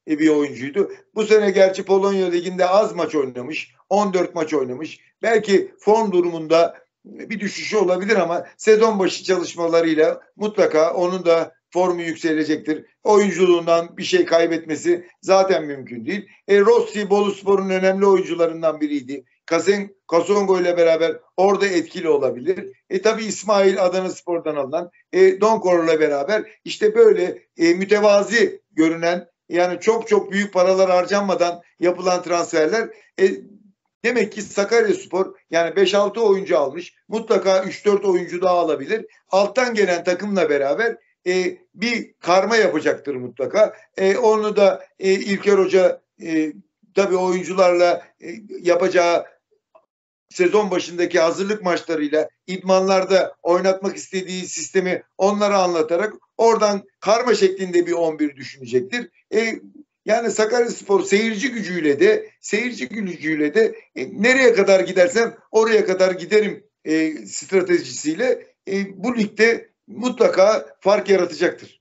bir oyuncuydu. Bu sene gerçi Polonya Ligi'nde az maç oynamış. 14 maç oynamış. Belki form durumunda bir düşüşü olabilir ama sezon başı çalışmalarıyla mutlaka onun da formu yükselecektir. Oyunculuğundan bir şey kaybetmesi zaten mümkün değil. Rossi Boluspor'un önemli oyuncularından biriydi. Kasongo ile beraber orada etkili olabilir. Tabii İsmail Adanaspor'dan alınan Donkor'la beraber işte böyle mütevazi görünen, yani çok çok büyük paralar harcanmadan yapılan transferler. Demek ki Sakaryaspor yani 5-6 oyuncu almış. Mutlaka 3-4 oyuncu daha alabilir. Alttan gelen takımla beraber bir karma yapacaktır mutlaka. Onu da İlker Hoca tabii oyuncularla yapacağı sezon başındaki hazırlık maçlarıyla idmanlarda oynatmak istediği sistemi onlara anlatarak oradan karma şeklinde bir 11 düşünecektir. Yani Sakaryaspor seyirci gücüyle de nereye kadar gidersem oraya kadar giderim stratejisiyle bu ligde mutlaka fark yaratacaktır.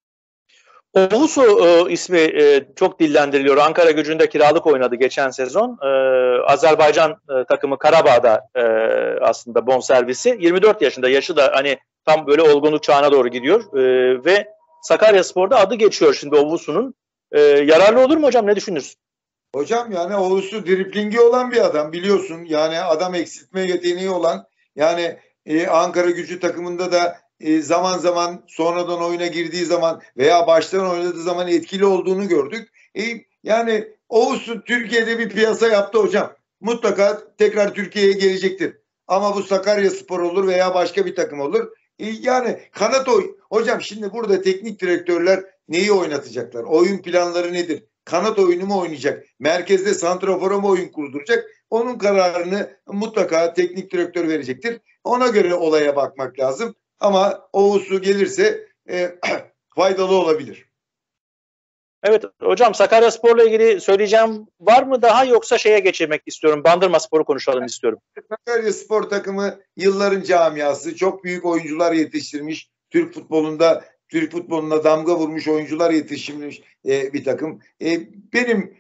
Oğuz'u ismi çok dillendiriliyor. Ankara Gücü'nde kiralık oynadı geçen sezon. Azerbaycan takımı Karabağ'da aslında bonservisi. 24 yaşında, yaşı da hani tam böyle olgunluk çağına doğru gidiyor. Ve Sakaryaspor'da adı geçiyor şimdi Oğuz'un. Yararlı olur mu hocam? Ne düşünürsün? Hocam yani Oğuz'u driplingi olan bir adam biliyorsun. Yani adam eksiltme yeteneği olan, yani Ankara Gücü takımında da zaman zaman sonradan oyuna girdiği zaman veya baştan oynadığı zaman etkili olduğunu gördük. Yani Oğuz Türkiye'de bir piyasa yaptı hocam. Mutlaka tekrar Türkiye'ye gelecektir. Ama bu Sakaryaspor olur veya başka bir takım olur. Yani hocam şimdi burada teknik direktörler neyi oynatacaklar? Oyun planları nedir? Kanat oyunu mu oynayacak? Merkezde santrafora mı oyun kurduracak? Onun kararını mutlaka teknik direktör verecektir. Ona göre olaya bakmak lazım. Ama Oğuz'u gelirse faydalı olabilir. Evet hocam, Sakaryaspor'la ilgili söyleyeceğim var mı daha, yoksa şeye geçirmek istiyorum. Bandırmaspor'u konuşalım istiyorum. Sakaryaspor takımı yılların camiası. Çok büyük oyuncular yetiştirmiş. Türk futboluna damga vurmuş oyuncular yetiştirmiş bir takım. Benim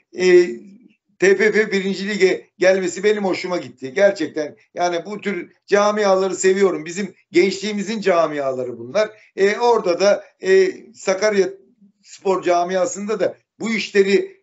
TFF 1. Lig'e gelmesi benim hoşuma gitti. Gerçekten yani bu tür camiaları seviyorum. Bizim gençliğimizin camiaları bunlar. Orada da Sakarya Spor camiasında da bu işleri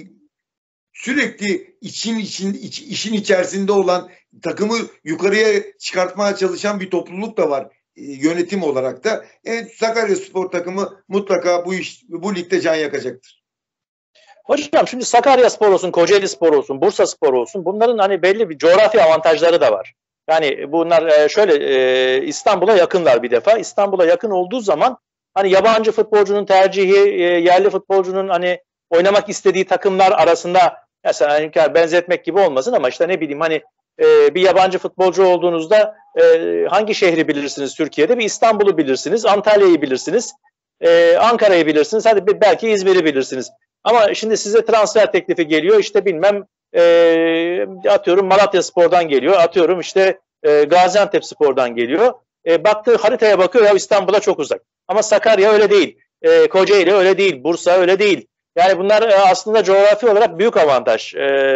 sürekli işin içerisinde olan, takımı yukarıya çıkartmaya çalışan bir topluluk da var yönetim olarak da. Sakaryaspor takımı mutlaka bu ligde can yakacaktır. Hocam şimdi Sakaryaspor olsun, Kocaelispor olsun, Bursaspor olsun, bunların hani belli bir coğrafi avantajları da var. Yani bunlar şöyle İstanbul'a yakınlar bir defa. İstanbul'a yakın olduğu zaman hani yabancı futbolcunun tercihi, yerli futbolcunun hani oynamak istediği takımlar arasında, mesela benzetmek gibi olmasın ama işte ne bileyim hani bir yabancı futbolcu olduğunuzda hangi şehri bilirsiniz Türkiye'de? Bir İstanbul'u bilirsiniz, Antalya'yı bilirsiniz, Ankara'yı bilirsiniz, hadi belki İzmir'i bilirsiniz. Ama şimdi size transfer teklifi geliyor, işte bilmem atıyorum Malatyaspor'dan geliyor, atıyorum işte Gaziantepspor'dan geliyor. Baktığı haritaya bakıyor, ya İstanbul'a çok uzak. Ama Sakarya öyle değil, Kocaeli öyle değil, Bursa öyle değil. Yani bunlar aslında coğrafi olarak büyük avantaj.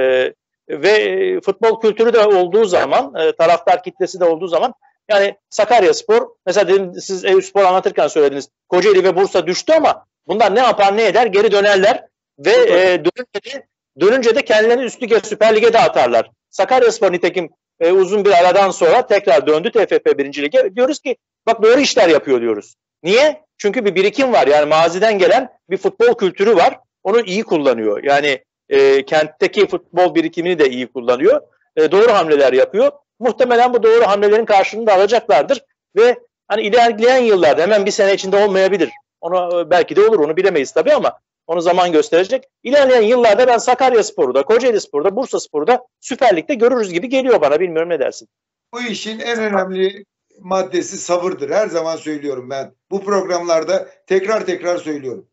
Ve futbol kültürü de olduğu zaman, taraftar kitlesi de olduğu zaman, yani Sakaryaspor, mesela dedim, siz Eyüpspor anlatırken söylediniz, Kocaeli ve Bursa düştü ama bunlar ne yapar ne eder, geri dönerler ve dönünce de kendilerini üst lige, Süper Lig'e de atarlar. Sakaryaspor nitekim uzun bir aradan sonra tekrar döndü TFF 1. Lig'e. Diyoruz ki bak, doğru işler yapıyor diyoruz. Niye? Çünkü bir birikim var. Yani maziden gelen bir futbol kültürü var. Onu iyi kullanıyor. Yani kentteki futbol birikimini de iyi kullanıyor. Doğru hamleler yapıyor. Muhtemelen bu doğru hamlelerin karşılığını da alacaklardır. Ve hani ilerleyen yıllarda, hemen bir sene içinde olmayabilir. Onu belki de olur, onu bilemeyiz tabii ama onu zaman gösterecek. İlerleyen yıllarda ben Sakaryaspor'u da, Kocaelispor'u da, Bursaspor'u da Süper Lig'de görürüz gibi geliyor bana. Bilmiyorum, ne dersin? Bu işin en önemli maddesi sabırdır. Her zaman söylüyorum ben. Bu programlarda tekrar söylüyorum.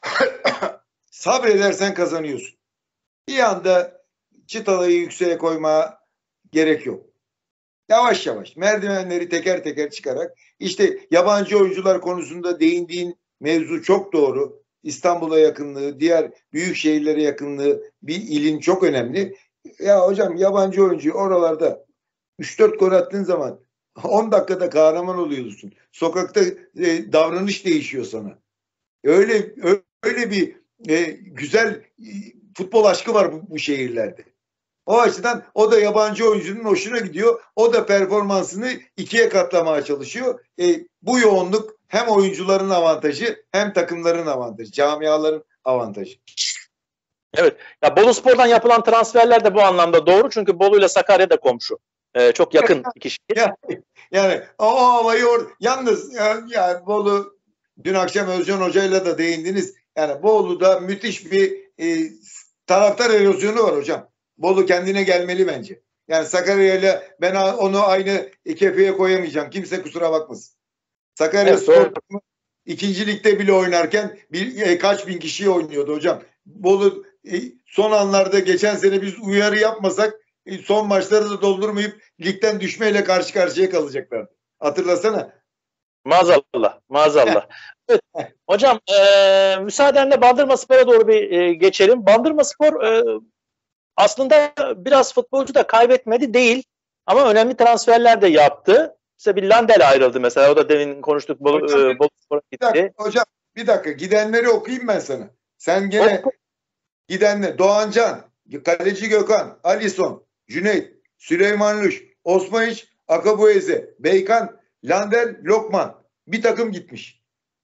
Sabredersen kazanıyorsun. Bir anda çıtalayı yükseğe koyma gerek yok. Yavaş yavaş merdivenleri teker teker çıkarak, işte yabancı oyuncular konusunda değindiğin mevzu çok doğru. İstanbul'a yakınlığı, diğer büyük şehirlere yakınlığı, bir ilin çok önemli. Ya hocam yabancı oyuncu oralarda 3-4 gol attığın zaman 10 dakikada kahraman oluyorsun. Sokakta davranış değişiyor sana. Öyle öyle bir güzel futbol aşkı var bu şehirlerde. O açıdan o da yabancı oyuncunun hoşuna gidiyor. O da performansını ikiye katlamaya çalışıyor. Bu yoğunluk hem oyuncuların avantajı hem takımların avantajı, camiaların avantajı. Evet. Ya Boluspor'dan yapılan transferler de bu anlamda doğru. Çünkü Bolu ile Sakarya da komşu. Çok yakın iki şehir. Yani o havayı yalnız ya Bolu, dün akşam Özcan Hoca'yla da değindiniz. Yani Bolu'da müthiş bir taraftar erozyonu var hocam. Bolu kendine gelmeli bence. Yani Sakarya ile ben onu aynı kefeye koyamayacağım. Kimse kusura bakmasın. Sakarya Evet, Spor ikinci ligde bile oynarken kaç bin kişiyi oynuyordu hocam. Bolu son anlarda geçen sene biz uyarı yapmasak son maçları da doldurmayıp ligden düşmeyle karşı karşıya kalacaklardı. Hatırlasana. Maazallah. Maazallah. Evet. Hocam müsaadenle Bandırmaspor'a doğru bir geçelim. Bandırmaspor aslında biraz futbolcu da kaybetmedi değil. Ama önemli transferler de yaptı. İşte bir Landel ayrıldı mesela. O da demin konuştuk. Boluspor'a gitti. Hocam bir dakika. Gidenleri okuyayım ben sana. Sen gene gidenler. Doğancan, Kaleci Gökhan, Alisson, Cüneyt, Süleyman Luş, Osmaniç, Akabueze, Beykan, Landel, Lokman. Bir takım gitmiş.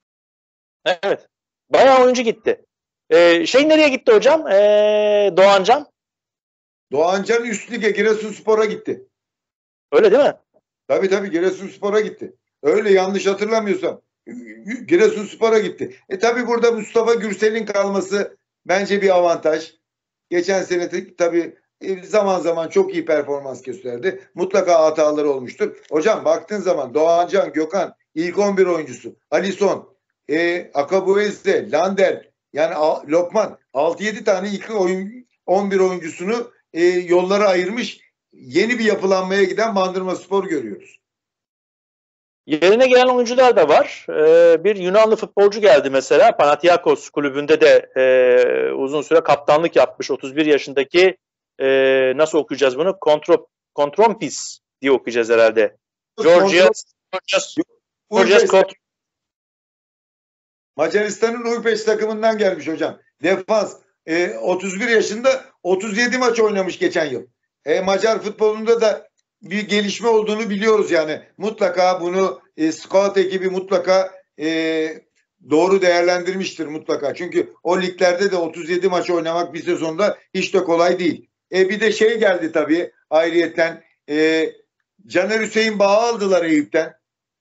Evet. Bayağı oyuncu gitti. Nereye gitti hocam? Doğancan. Doğancan üst lige Giresunspor'a gitti. Öyle değil mi? Tabii Giresunspor'a gitti. Öyle yanlış hatırlamıyorsam. Giresunspor'a gitti. Tabii burada Mustafa Gürsel'in kalması bence bir avantaj. Geçen sene tabii zaman zaman çok iyi performans gösterdi. Mutlaka hataları olmuştur. Hocam baktığın zaman Doğancan, Gökhan ilk 11 oyuncusu. Alisson, Akabueze, Lander, yani Lokman 6-7 tane ilk 11 oyuncusunu yollara ayırmış, yeni bir yapılanmaya giden Bandırmaspor görüyoruz. Yerine gelen oyuncular da var. Bir Yunanlı futbolcu geldi mesela. Panathinaikos kulübünde de uzun süre kaptanlık yapmış. 31 yaşındaki nasıl okuyacağız bunu? Kontrompis diye okuyacağız herhalde. Georgios Macaristan'ın Újpest takımından gelmiş hocam. Defans. 31 yaşında 37 maç oynamış geçen yıl. Macar futbolunda da bir gelişme olduğunu biliyoruz yani. Mutlaka bunu scout ekibi mutlaka doğru değerlendirmiştir mutlaka. Çünkü o liglerde de 37 maç oynamak bir sezonda hiç de kolay değil. Bir de geldi tabii ayrıyetten Caner Hüseyin Bağ'ı aldılar Eyüp'ten.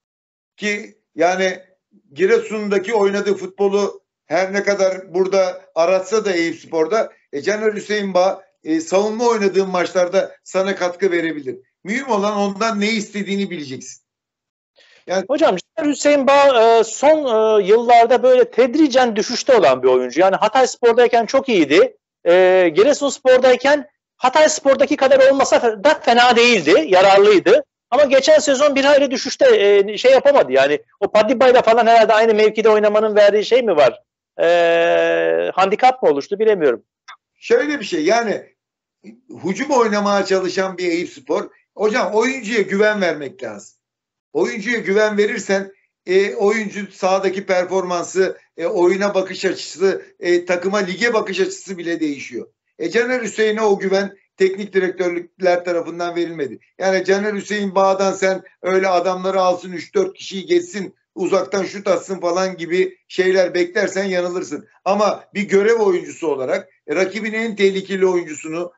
Ki yani Giresun'daki oynadığı futbolu her ne kadar burada aratsa da Eyüpspor'da Caner Hüseyin Bağ savunma oynadığın maçlarda sana katkı verebilir. Mühim olan ondan ne istediğini bileceksin. Yani, hocam Caner Hüseyin Bağ son yıllarda böyle tedricen düşüşte olan bir oyuncu. Yani Hatayspor'dayken çok iyiydi. Giresunspor'dayken Hatayspor'daki kadar olmasa da fena değildi. Yararlıydı. Ama geçen sezon bir hayli düşüşte yapamadı. Yani o Padiba'yla falan herhalde aynı mevkide oynamanın verdiği şey mi var? Handikap mı oluştu bilemiyorum. Şöyle bir şey yani hücum oynamaya çalışan bir Eyüpspor, hocam oyuncuya güven vermek lazım. Oyuncuya güven verirsen oyuncu sahadaki performansı, oyuna bakış açısı, takıma lige bakış açısı bile değişiyor. Caner Hüseyin'e o güven teknik direktörlükler tarafından verilmedi. Yani Caner Hüseyin Bağ'dan sen öyle adamları alsın 3-4 kişiyi geçsin uzaktan şut atsın falan gibi şeyler beklersen yanılırsın. Ama bir görev oyuncusu olarak rakibin en tehlikeli oyuncusunu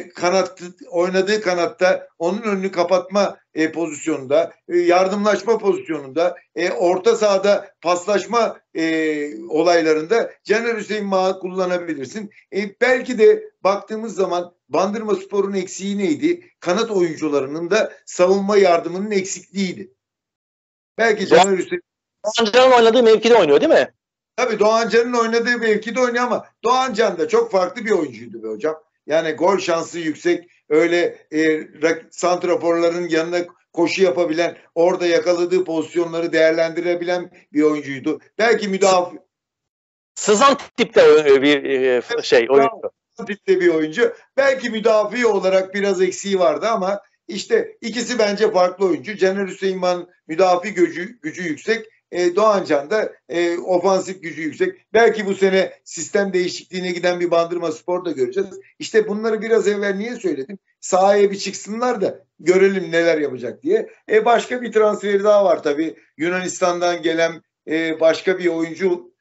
oynadığı kanatta onun önünü kapatma pozisyonunda, yardımlaşma pozisyonunda, orta sahada paslaşma olaylarında Caner Hüseyin Bağ'ı kullanabilirsin. Belki de baktığımız zaman Bandırmaspor'un eksiği neydi? Kanat oyuncularının da savunma yardımının eksikliğiydi. Belki Caner Hüseyin Doğancan'ın oynadığı mevkide oynuyor değil mi? Tabii Doğancan'ın oynadığı mevkide oynuyor ama Doğancan da çok farklı bir oyuncuydu be hocam. Yani gol şansı yüksek, öyle santraforların yanına koşu yapabilen, orada yakaladığı pozisyonları değerlendirebilen bir oyuncuydu. Belki Sızan tipte bir oyuncu. Tipte bir oyuncu. Belki müdafi olarak biraz eksiği vardı ama işte ikisi bence farklı oyuncu. Caner Hüseyinman müdafi gücü yüksek. Doğancan da ofansif gücü yüksek. Belki bu sene sistem değişikliğine giden bir Bandırmaspor da göreceğiz. İşte bunları biraz evvel niye söyledim? Sahaya bir çıksınlar da görelim neler yapacak diye. Başka bir transferi daha var tabii. Yunanistan'dan gelen başka bir oyuncu,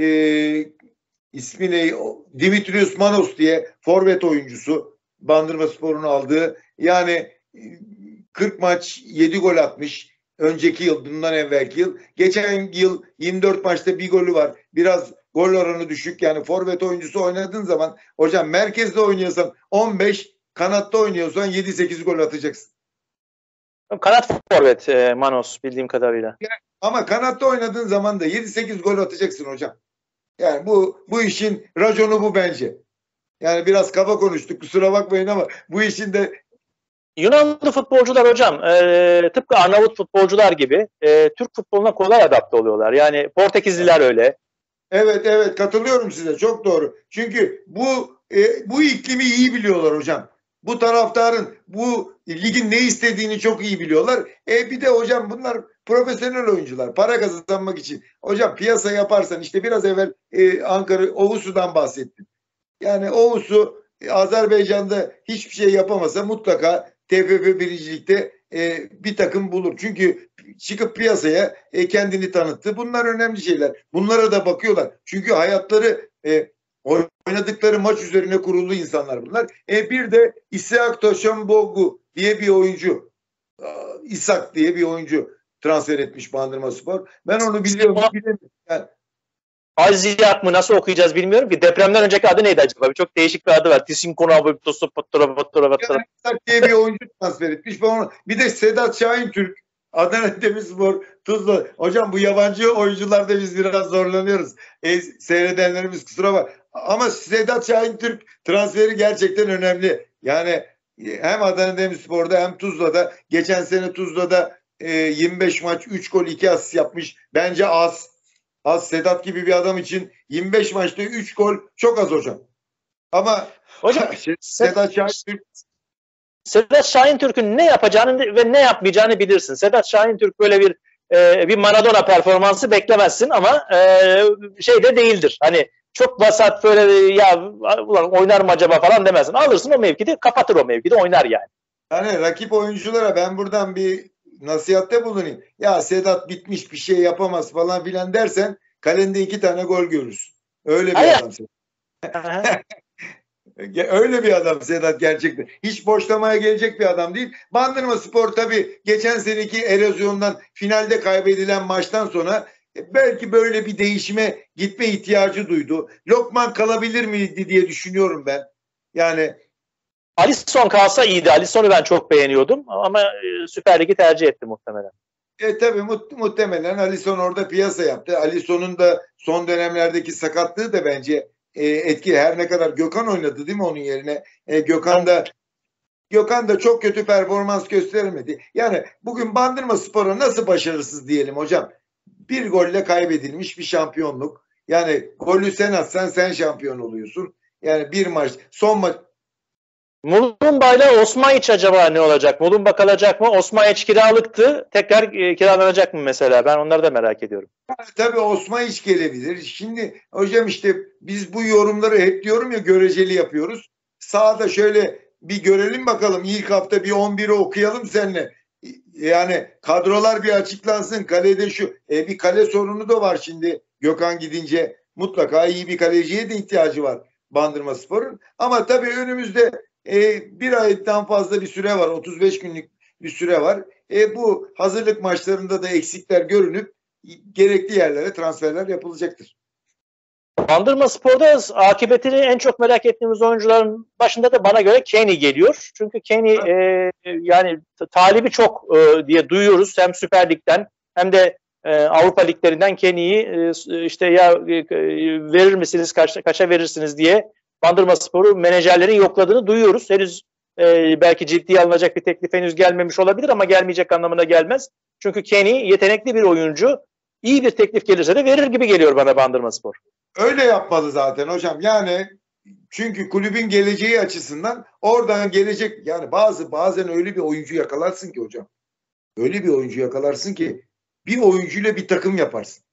ismi ne? Dimitrios Manos diye forvet oyuncusu, Bandırmaspor'un aldığı. Yani 40 maç 7 gol atmış. Önceki yıl, bundan evvelki yıl. Geçen yıl 24 maçta bir golü var. Biraz gol oranı düşük. Yani forvet oyuncusu oynadığın zaman hocam merkezde oynuyorsan 15, kanatta oynuyorsan 7-8 gol atacaksın. Kanat forvet Manos bildiğim kadarıyla. Ama kanatta oynadığın zaman da 7-8 gol atacaksın hocam. Yani bu işin raconu bu bence. Yani biraz kaba konuştuk, kusura bakmayın ama bu işin de Yunanlı futbolcular hocam tıpkı Arnavut futbolcular gibi Türk futboluna kolay adapte oluyorlar. Yani Portekizliler öyle. Evet, katılıyorum size, çok doğru. Çünkü bu iklimi iyi biliyorlar hocam. Bu taraftarın bu ligin ne istediğini çok iyi biliyorlar. Bir de hocam bunlar profesyonel oyuncular. Para kazanmak için. Hocam piyasa yaparsan işte biraz evvel Ankara Oğuzsu'dan bahsettim. Yani Oğuzsu Azerbaycan'da hiçbir şey yapamasa mutlaka TFF birincilikte bir takım bulur. Çünkü çıkıp piyasaya kendini tanıttı. Bunlar önemli şeyler. Bunlara da bakıyorlar. Çünkü hayatları oynadıkları maç üzerine kurulu insanlar bunlar. Bir de İshak Toşanbogu diye bir oyuncu. İshak diye bir oyuncu transfer etmiş Bandırmaspor. Ben onu biliyorum. Yani, Aziyak mı nasıl okuyacağız bilmiyorum ki. Depremden önceki adı neydi acaba? Çok değişik bir adı var. İshak diye bir oyuncu transfer etmiş. Bir de Sedat Şahintürk, Adana Demirspor, Tuzla. Hocam bu yabancı oyuncularda biz biraz zorlanıyoruz. Seyredenlerimiz kusura bak. Ama Sedat Şahintürk transferi gerçekten önemli. Yani hem Adana Demirspor'da hem Tuzla'da. Geçen sene Tuzla'da 25 maç 3 gol 2 asist yapmış. Bence az. Sedat gibi bir adam için 25 maçta 3 gol çok az hocam. Ama hocam Sedat Şahintürk'ün ne yapacağını ve ne yapmayacağını bilirsin. Sedat Şahintürk böyle bir Maradona performansı beklemezsin ama şey de değildir. Hani çok vasat böyle ya ulan oynar mı acaba falan demezsin. Alırsın o mevkide, kapatır o mevkide, oynar yani. Yani rakip oyunculara ben buradan bir nasihatte bulunayım. Ya Sedat bitmiş, bir şey yapamaz falan filan dersen kalende 2 tane gol görürsün. Öyle bir adam Sedat. Öyle bir adam Sedat gerçekten. Hiç boşlamaya gelecek bir adam değil. Bandırmaspor tabii geçen seneki erozyondan finalde kaybedilen maçtan sonra belki böyle bir değişime gitme ihtiyacı duydu. Lokman kalabilir miydi diye düşünüyorum ben. Yani Alisson kalsa iyiydi. Alisson'u ben çok beğeniyordum ama Süper Lig'i tercih etti muhtemelen. Tabii muhtemelen Alisson orada piyasa yaptı. Alisson'un da son dönemlerdeki sakatlığı da bence etkili. Her ne kadar Gökhan oynadı değil mi onun yerine? Gökhan da çok kötü performans göstermedi. Yani bugün Bandırmaspor'a nasıl başarısız diyelim hocam? Bir golle kaybedilmiş bir şampiyonluk. Yani golü sen atsan sen şampiyon oluyorsun. Yani bir maç, son maç. Mulumba ile Osmaiç acaba ne olacak? Mulumba kalacak mı? Osmaiç kiralıktı. Tekrar kiralanacak mı mesela? Ben onları da merak ediyorum. Tabii Osmaiç gelebilir. Şimdi hocam işte biz bu yorumları hep diyorum ya göreceli yapıyoruz. Sahada şöyle bir görelim bakalım. İlk hafta bir 11'i okuyalım seninle. Yani kadrolar bir açıklansın. Kalede bir kale sorunu da var şimdi. Gökhan gidince mutlaka iyi bir kaleciye de ihtiyacı var Bandırmaspor'un. Ama tabii önümüzde bir aydan fazla bir süre var. 35 günlük bir süre var. Bu hazırlık maçlarında da eksikler görünüp gerekli yerlere transferler yapılacaktır. Bandırmaspor'da akıbetini en çok merak ettiğimiz oyuncuların başında da bana göre Kenny geliyor. Çünkü Kenny yani talibi çok diye duyuyoruz. Hem Süper Lig'den hem de Avrupa liglerinden Kenny'yi işte ya verir misiniz, kaça verirsiniz diye Bandırmaspor'u menajerlerin yokladığını duyuyoruz. Henüz belki ciddiye alınacak bir teklif henüz gelmemiş olabilir ama gelmeyecek anlamına gelmez. Çünkü Kenny yetenekli bir oyuncu. İyi bir teklif gelirse de verir gibi geliyor bana Bandırmaspor. öyle yapmalı zaten hocam. Yani çünkü kulübün geleceği açısından oradan gelecek, yani bazen öyle bir oyuncu yakalarsın ki hocam. Öyle bir oyuncu yakalarsın ki bir oyuncuyla bir takım yaparsın.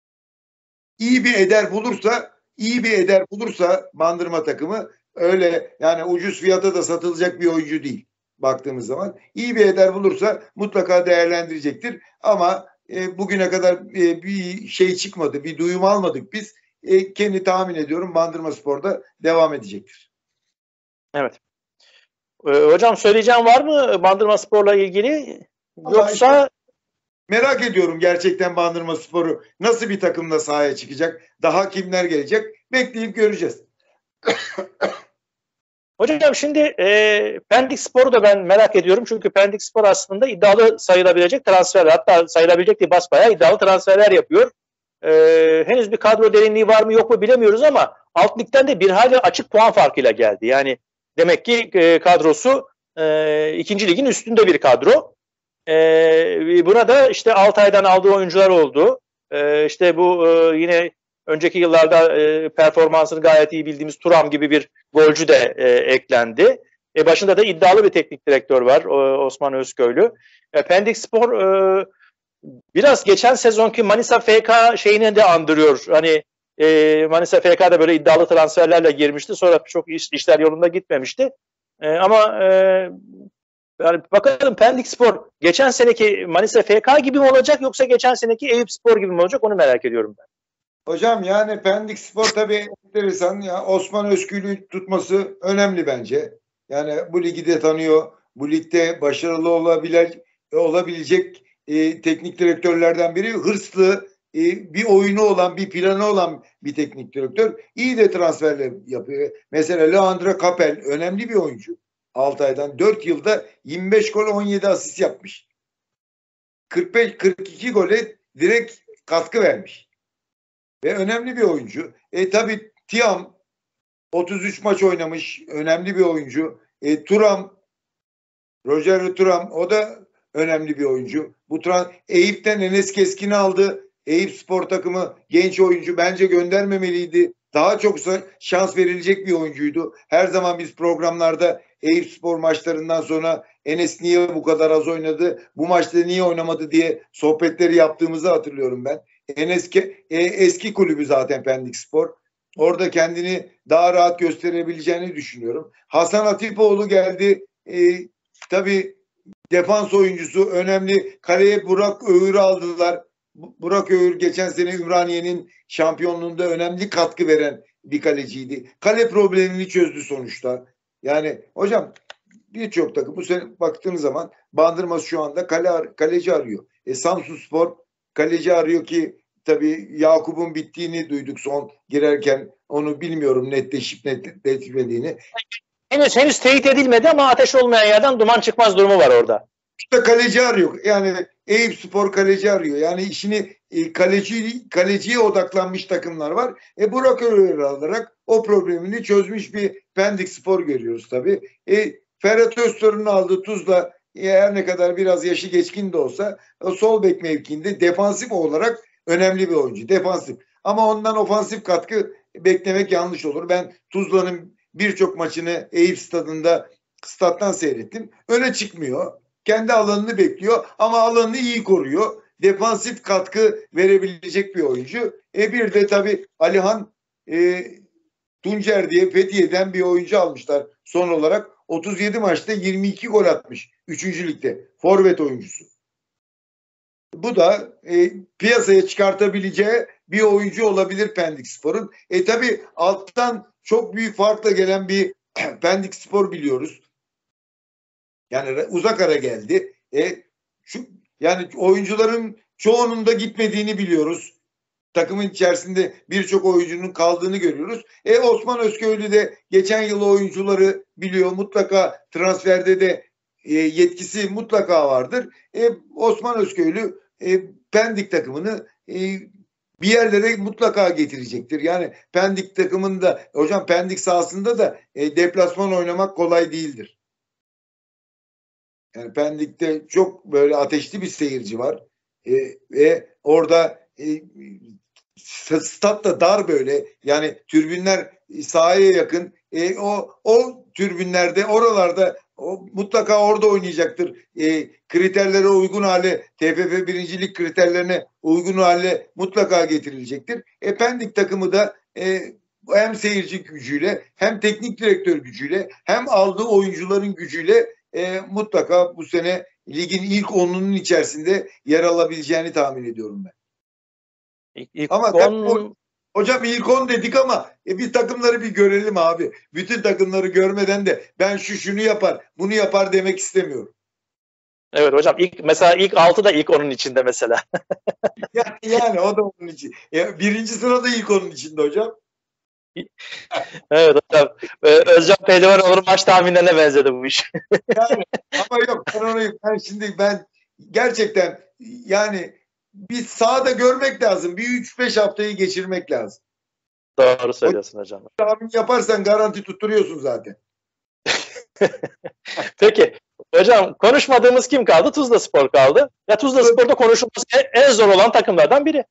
İyi bir eder bulursa Bandırma takımı, öyle yani ucuz fiyata da satılacak bir oyuncu değil baktığımız zaman. İyi bir eder bulursa mutlaka değerlendirecektir. Ama bugüne kadar bir şey çıkmadı, bir duyum almadık biz. Kendi tahmin ediyorum Bandırmaspor'da devam edecektir. Evet. Hocam söyleyeceğim var mı Bandırmaspor'la ilgili? Vallahi işte Yoksa merak ediyorum gerçekten Bandırmaspor'u nasıl bir takımla sahaya çıkacak? Daha kimler gelecek? Bekleyip göreceğiz. hocam şimdi Pendik Spor'u da ben merak ediyorum. Çünkü Pendik Spor aslında iddialı sayılabilecek transferler, hatta sayılabilecek değil, basbayağı iddialı transferler yapıyor. Henüz bir kadro derinliği var mı yok mu bilemiyoruz ama alt ligden de bir hayli açık puan farkıyla geldi. Yani demek ki kadrosu ikinci ligin üstünde bir kadro. Buna da işte Altay'dan aldığı oyuncular oldu. İşte bu yine önceki yıllarda performansını gayet iyi bildiğimiz Turam gibi bir golcü de eklendi. Başında da iddialı bir teknik direktör var, Osman Özköylü. Pendik Spor biraz geçen sezonki Manisa FK şeyini de andırıyor. Hani Manisa FK'da böyle iddialı transferlerle girmişti. Sonra çok işler yolunda gitmemişti. Ama yani bakalım Pendik Spor geçen seneki Manisa FK gibi mi olacak yoksa geçen seneki Eyüp Spor gibi mi olacak, onu merak ediyorum ben. Hocam yani Pendik Spor tabii enteresan ya, Osman Özgür'ü tutması önemli bence. Yani bu ligi de tanıyor. Bu ligde başarılı olabilecek teknik direktörlerden biri. Hırslı, bir oyunu olan, bir planı olan bir teknik direktör. İyi de transferler yapıyor. Mesela Leandro Capel önemli bir oyuncu. 6 aydan 4 yılda 25 gol 17 asist yapmış. 45-42 gole direkt katkı vermiş. Ve önemli bir oyuncu. Tabii Tiam 33 maç oynamış. Önemli bir oyuncu. Turam, Roger Turam, o da önemli bir oyuncu. Eyüp'ten Enes Keskin'i aldı. Eyüp Spor takımı genç oyuncu. Bence göndermemeliydi. Daha çok şans verilecek bir oyuncuydu. Her zaman biz programlarda Eyüp Spor maçlarından sonra Enes niye bu kadar az oynadı, bu maçta niye oynamadı diye sohbetleri yaptığımızı hatırlıyorum ben. Eski kulübü zaten Pendik Spor. Orada kendini daha rahat gösterebileceğini düşünüyorum. Hasan Atipoğlu geldi. Tabii defans oyuncusu önemli. Kaleye Burak Öğür'ü aldılar. Burak Öğür geçen sene Ümraniye'nin şampiyonluğunda önemli katkı veren bir kaleciydi. Kale problemini çözdü sonuçta. Yani hocam birçok takım bu sene baktığınız zaman Bandırma şu anda kaleci arıyor. Samsunspor kaleci arıyor ki tabii Yakup'un bittiğini duyduk son girerken, onu bilmiyorum netleşmediğini. Henüz teyit edilmedi ama ateş olmayan yerden duman çıkmaz durumu var orada. İşte kaleci arıyor. Yani Eyüp Spor kaleci arıyor. Yani işini kaleciye odaklanmış takımlar var. Burak Öğür'ü alarak o problemini çözmüş bir Pendik Spor görüyoruz tabii. Ferhat Öztürk'ün aldığı Tuzla her ne kadar biraz yaşı geçkin de olsa sol bek mevkiinde defansif olarak önemli bir oyuncu. Defansif. Ama ondan ofansif katkı beklemek yanlış olur. Ben Tuzla'nın birçok maçını Eyüp stat'tan seyrettim. Öne çıkmıyor. Kendi alanını bekliyor ama alanını iyi koruyor. Defansif katkı verebilecek bir oyuncu. Bir de tabii Alihan Tuncer diye Fethiye'den bir oyuncu almışlar son olarak. 37 maçta 22 gol atmış. 3. ligde. Forvet oyuncusu. Bu da piyasaya çıkartabileceği bir oyuncu olabilir Pendik Spor'un. Tabii alttan çok büyük farkla gelen bir Pendik Spor biliyoruz. Yani uzak ara geldi. Yani oyuncuların çoğunun da gitmediğini biliyoruz. Takımın içerisinde birçok oyuncunun kaldığını görüyoruz. Osman Özköylü de geçen yıl oyuncuları biliyor. Mutlaka transferde de yetkisi mutlaka vardır. Osman Özköylü Pendik takımını bir yerlere mutlaka getirecektir. Yani Pendik takımında hocam, Pendik sahasında da deplasman oynamak kolay değildir. Yani Pendik'te çok böyle ateşli bir seyirci var. Ve orada stat da dar böyle. Yani tribünler sahaya yakın. O tribünlerde, oralarda mutlaka orada oynayacaktır. Kriterlere uygun hale, TFF birincilik kriterlerine uygun hale mutlaka getirilecektir. Pendik takımı da hem seyirci gücüyle, hem teknik direktör gücüyle, hem aldığı oyuncuların gücüyle mutlaka bu sene ligin ilk 10'unun içerisinde yer alabileceğini tahmin ediyorum ben. Ama hocam ilk 10 dedik ama bir takımları bir görelim abi. Bütün takımları görmeden de ben şunu yapar, bunu yapar demek istemiyorum. Evet hocam, mesela ilk 6 da ilk 10'un içinde mesela. Yani o da onun için. Birinci sırada ilk 10'un içinde hocam. Evet hocam. Özcan Pehlivanoğlu'nun maç tahminlerine benzedi bu iş. Yani, ama yok ben gerçekten yani bir sahada görmek lazım. Bir 3-5 haftayı geçirmek lazım. Doğru söylüyorsun hocam. Tahmin yaparsan garanti tutturuyorsun zaten. Peki hocam, konuşmadığımız kim kaldı? Tuzlaspor kaldı. Ya Tuzlaspor'da konuşulması en zor olan takımlardan biri.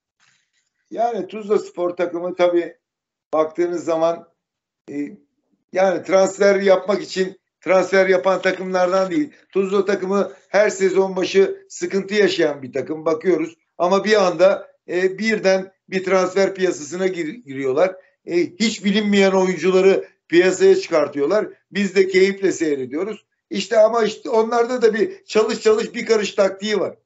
Yani Tuzlaspor takımı tabii baktığınız zaman yani transfer yapmak için transfer yapan takımlardan değil. Tuzla takımı her sezon başı sıkıntı yaşayan bir takım. Bakıyoruz ama bir anda birden bir transfer piyasasına giriyorlar. Hiç bilinmeyen oyuncuları piyasaya çıkartıyorlar. Biz de keyifle seyrediyoruz. Ama onlarda da bir çalış bir karış taktiği var.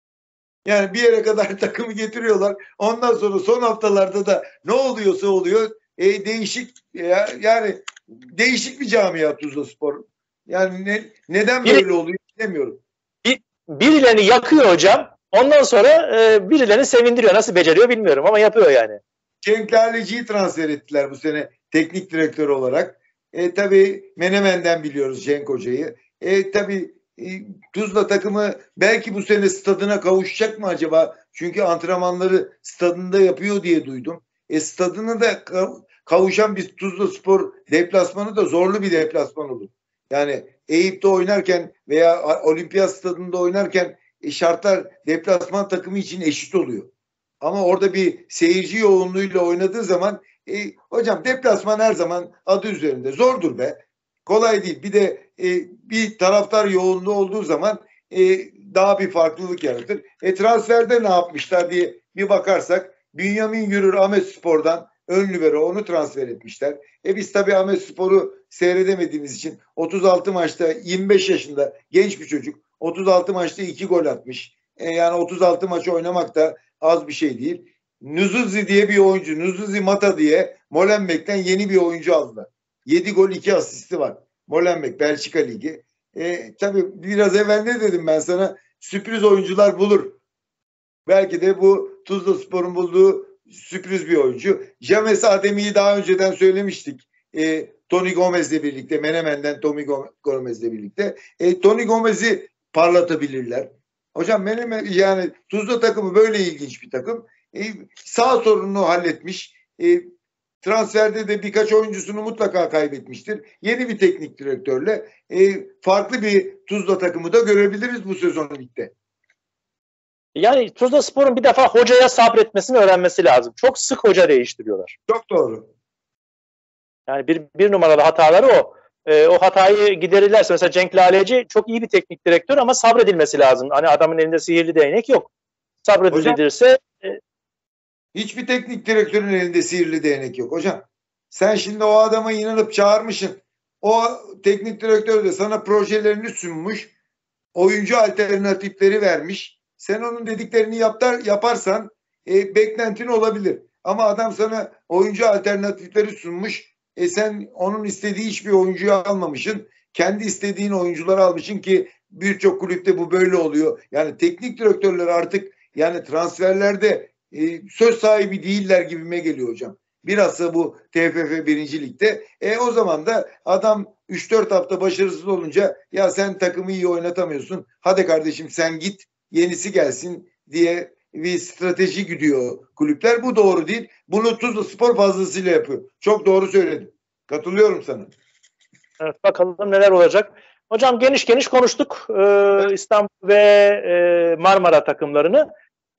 Yani bir yere kadar takımı getiriyorlar. Ondan sonra son haftalarda da ne oluyorsa oluyor. Değişik yani değişik bir camia Tuzlaspor. Yani neden böyle oluyor bilemiyorum. Birilerini yakıyor hocam. Ondan sonra birilerini sevindiriyor. Nasıl beceriyor bilmiyorum ama yapıyor yani. Cenk Laleci'yi transfer ettiler bu sene teknik direktör olarak. Tabii Menemen'den biliyoruz Cenk Hoca'yı. Tabii Tuzla takımı belki bu sene stadına kavuşacak mı acaba? Çünkü antrenmanları stadında yapıyor diye duydum. Stadına da kavuşan bir Tuzlaspor deplasmanı da zorlu bir deplasman olur. Yani Eyüp'te oynarken veya Olimpiyat Stadında oynarken şartlar deplasman takımı için eşit oluyor. Ama orada bir seyirci yoğunluğuyla oynadığı zaman hocam deplasman her zaman adı üzerinde zordur be. Kolay değil. Bir de bir taraftar yoğunluğu olduğu zaman daha bir farklılık yaratır. Transferde ne yapmışlar diye bir bakarsak Bünyamin Yürür Ahmetspor'dan ön libero onu transfer etmişler. Biz tabii Ahmetspor'u seyredemediğimiz için 36 maçta 25 yaşında genç bir çocuk 36 maçta 2 gol atmış. Yani 36 maçı oynamak da az bir şey değil. Nuzuzi diye bir oyuncu, Nuzuzi Mata diye Molenbeek'ten yeni bir oyuncu aldılar. 7 gol 2 asisti var. Molenbeek Belçika Ligi. Tabii biraz evvel ne dedim ben sana? Sürpriz oyuncular bulur. Belki de bu Tuzlaspor'un bulduğu sürpriz bir oyuncu. James Ademi'yi daha önceden söylemiştik. Tony Gomez'le birlikte, Menemen'den Tony Gomez'le birlikte. Tony Gomez'i parlatabilirler. Hocam yani Tuzla takımı böyle ilginç bir takım. Sağ sorununu halletmiş. Transferde de birkaç oyuncusunu mutlaka kaybetmiştir. Yeni bir teknik direktörle farklı bir Tuzla takımı da görebiliriz bu sezon ligde. Yani Tuzlaspor'un bir defa hocaya sabretmesini öğrenmesi lazım. Çok sık hoca değiştiriyorlar. Çok doğru. Yani bir numaralı hataları o. O hatayı giderirlerse mesela Cenk Laleci çok iyi bir teknik direktör ama sabredilmesi lazım. Hani adamın elinde sihirli değnek yok. Sabredilirse hiçbir teknik direktörün elinde sihirli değnek yok hocam. Sen şimdi o adama inanıp çağırmışsın. O teknik direktör de sana projelerini sunmuş. Oyuncu alternatifleri vermiş. Sen onun dediklerini yaparsan beklentin olabilir. Ama adam sana oyuncu alternatifleri sunmuş. Sen onun istediği hiçbir oyuncuyu almamışsın. Kendi istediğin oyuncuları almışsın ki birçok kulüpte bu böyle oluyor. Yani teknik direktörler artık yani transferlerde söz sahibi değiller gibime geliyor hocam. Bilhassa bu TFF 1. Lig'de. O zaman da adam 3-4 hafta başarısız olunca ya sen takımı iyi oynatamıyorsun. Hadi kardeşim sen git yenisi gelsin diye bir strateji gidiyor kulüpler. Bu doğru değil. Bunu Tuzlaspor fazlasıyla yapıyor. Çok doğru söyledin. Katılıyorum sana. Evet, bakalım neler olacak. Hocam geniş konuştuk İstanbul ve Marmara takımlarını.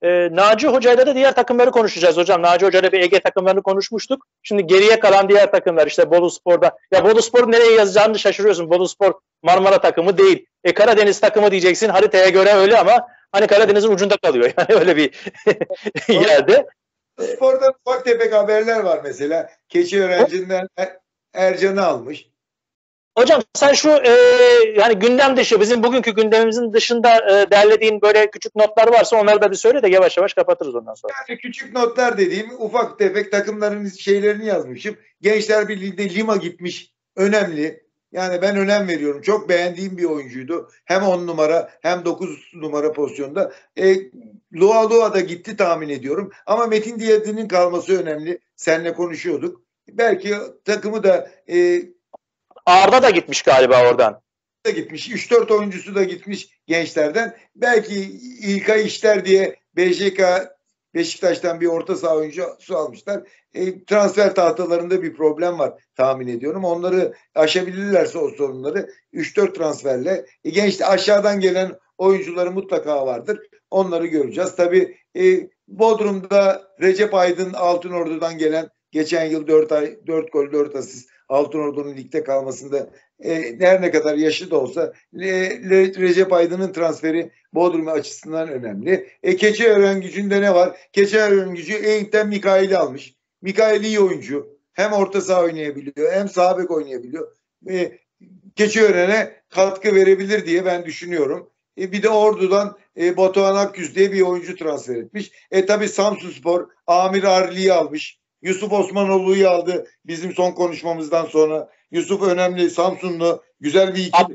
Naci Hoca'yla da diğer takımları konuşacağız hocam. Naci Hoca'yla bir Ege takımlarını konuşmuştuk. Şimdi geriye kalan diğer takımlar işte Boluspor'da. Ya Boluspor nereye yazacağını şaşırıyorsun. Boluspor Marmara takımı değil. Karadeniz takımı diyeceksin. Haritaya göre öyle ama hani Karadeniz'in ucunda kalıyor. Yani öyle bir yerde. Spordan ufak tefek haberler var mesela. Keçiören'cinden Ercan'ı almış. Hocam sen şu yani gündem dışı bizim bugünkü gündemimizin dışında derlediğin böyle küçük notlar varsa onları da bir söyle de yavaş yavaş kapatırız ondan sonra. Yani küçük notlar dediğim ufak tefek takımların şeylerini yazmışım. Gençler Birliği'nde Lima gitmiş. Önemli. Yani ben önem veriyorum. Çok beğendiğim bir oyuncuydu. Hem 10 numara hem 9 numara pozisyonda. Lua da gitti tahmin ediyorum. Ama Metin Diyadin'in kalması önemli. Seninle konuşuyorduk. Belki takımı da Arda da gitmiş galiba oradan. da gitmiş. 3-4 oyuncusu da gitmiş gençlerden. Belki İlkay İşler diye Beşiktaş'tan bir orta saha oyuncusu almışlar. Transfer tahtalarında bir problem var tahmin ediyorum. Onları aşabilirlerse o sorunları 3-4 transferle. Genç aşağıdan gelen oyuncuları mutlaka vardır. Onları göreceğiz. Tabii Bodrum'da Recep Aydın Altınordu'dan gelen geçen yıl 4 gol 4 asist Altınordu'nun ligde kalmasında her ne kadar yaşı da olsa Recep Aydın'ın transferi Bodrum açısından önemli. Keçiören ne var? Keçiören Eyüp'ten Mikail'i almış. Mikail iyi oyuncu. Hem orta saha oynayabiliyor hem sağ bek oynayabiliyor. Keçiören'e katkı verebilir diye ben düşünüyorum. Bir de Ordu'dan Batuhan Akgüz diye bir oyuncu transfer etmiş. Tabi Samsunspor Amir Arli'yi almış. Yusuf Osmanoğlu'yu aldı bizim son konuşmamızdan sonra. Yusuf önemli, Samsunlu, güzel bir ikili.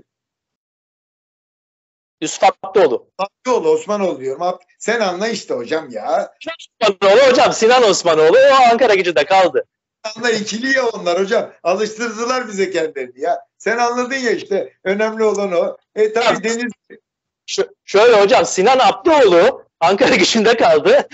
Yusuf Abdioğlu. Osmanoğlu diyorum. Sen anla işte hocam ya. Osmanoğlu hocam, Sinan Osmanoğlu o Ankaragücü'de kaldı. Anla ikili ya onlar hocam. Alıştırdılar bize kendilerini ya. Sen anladın ya işte. Önemli olan o. Tabii Deniz. Şöyle hocam, Sinan Abdioğlu Ankaragücü'nde kaldı.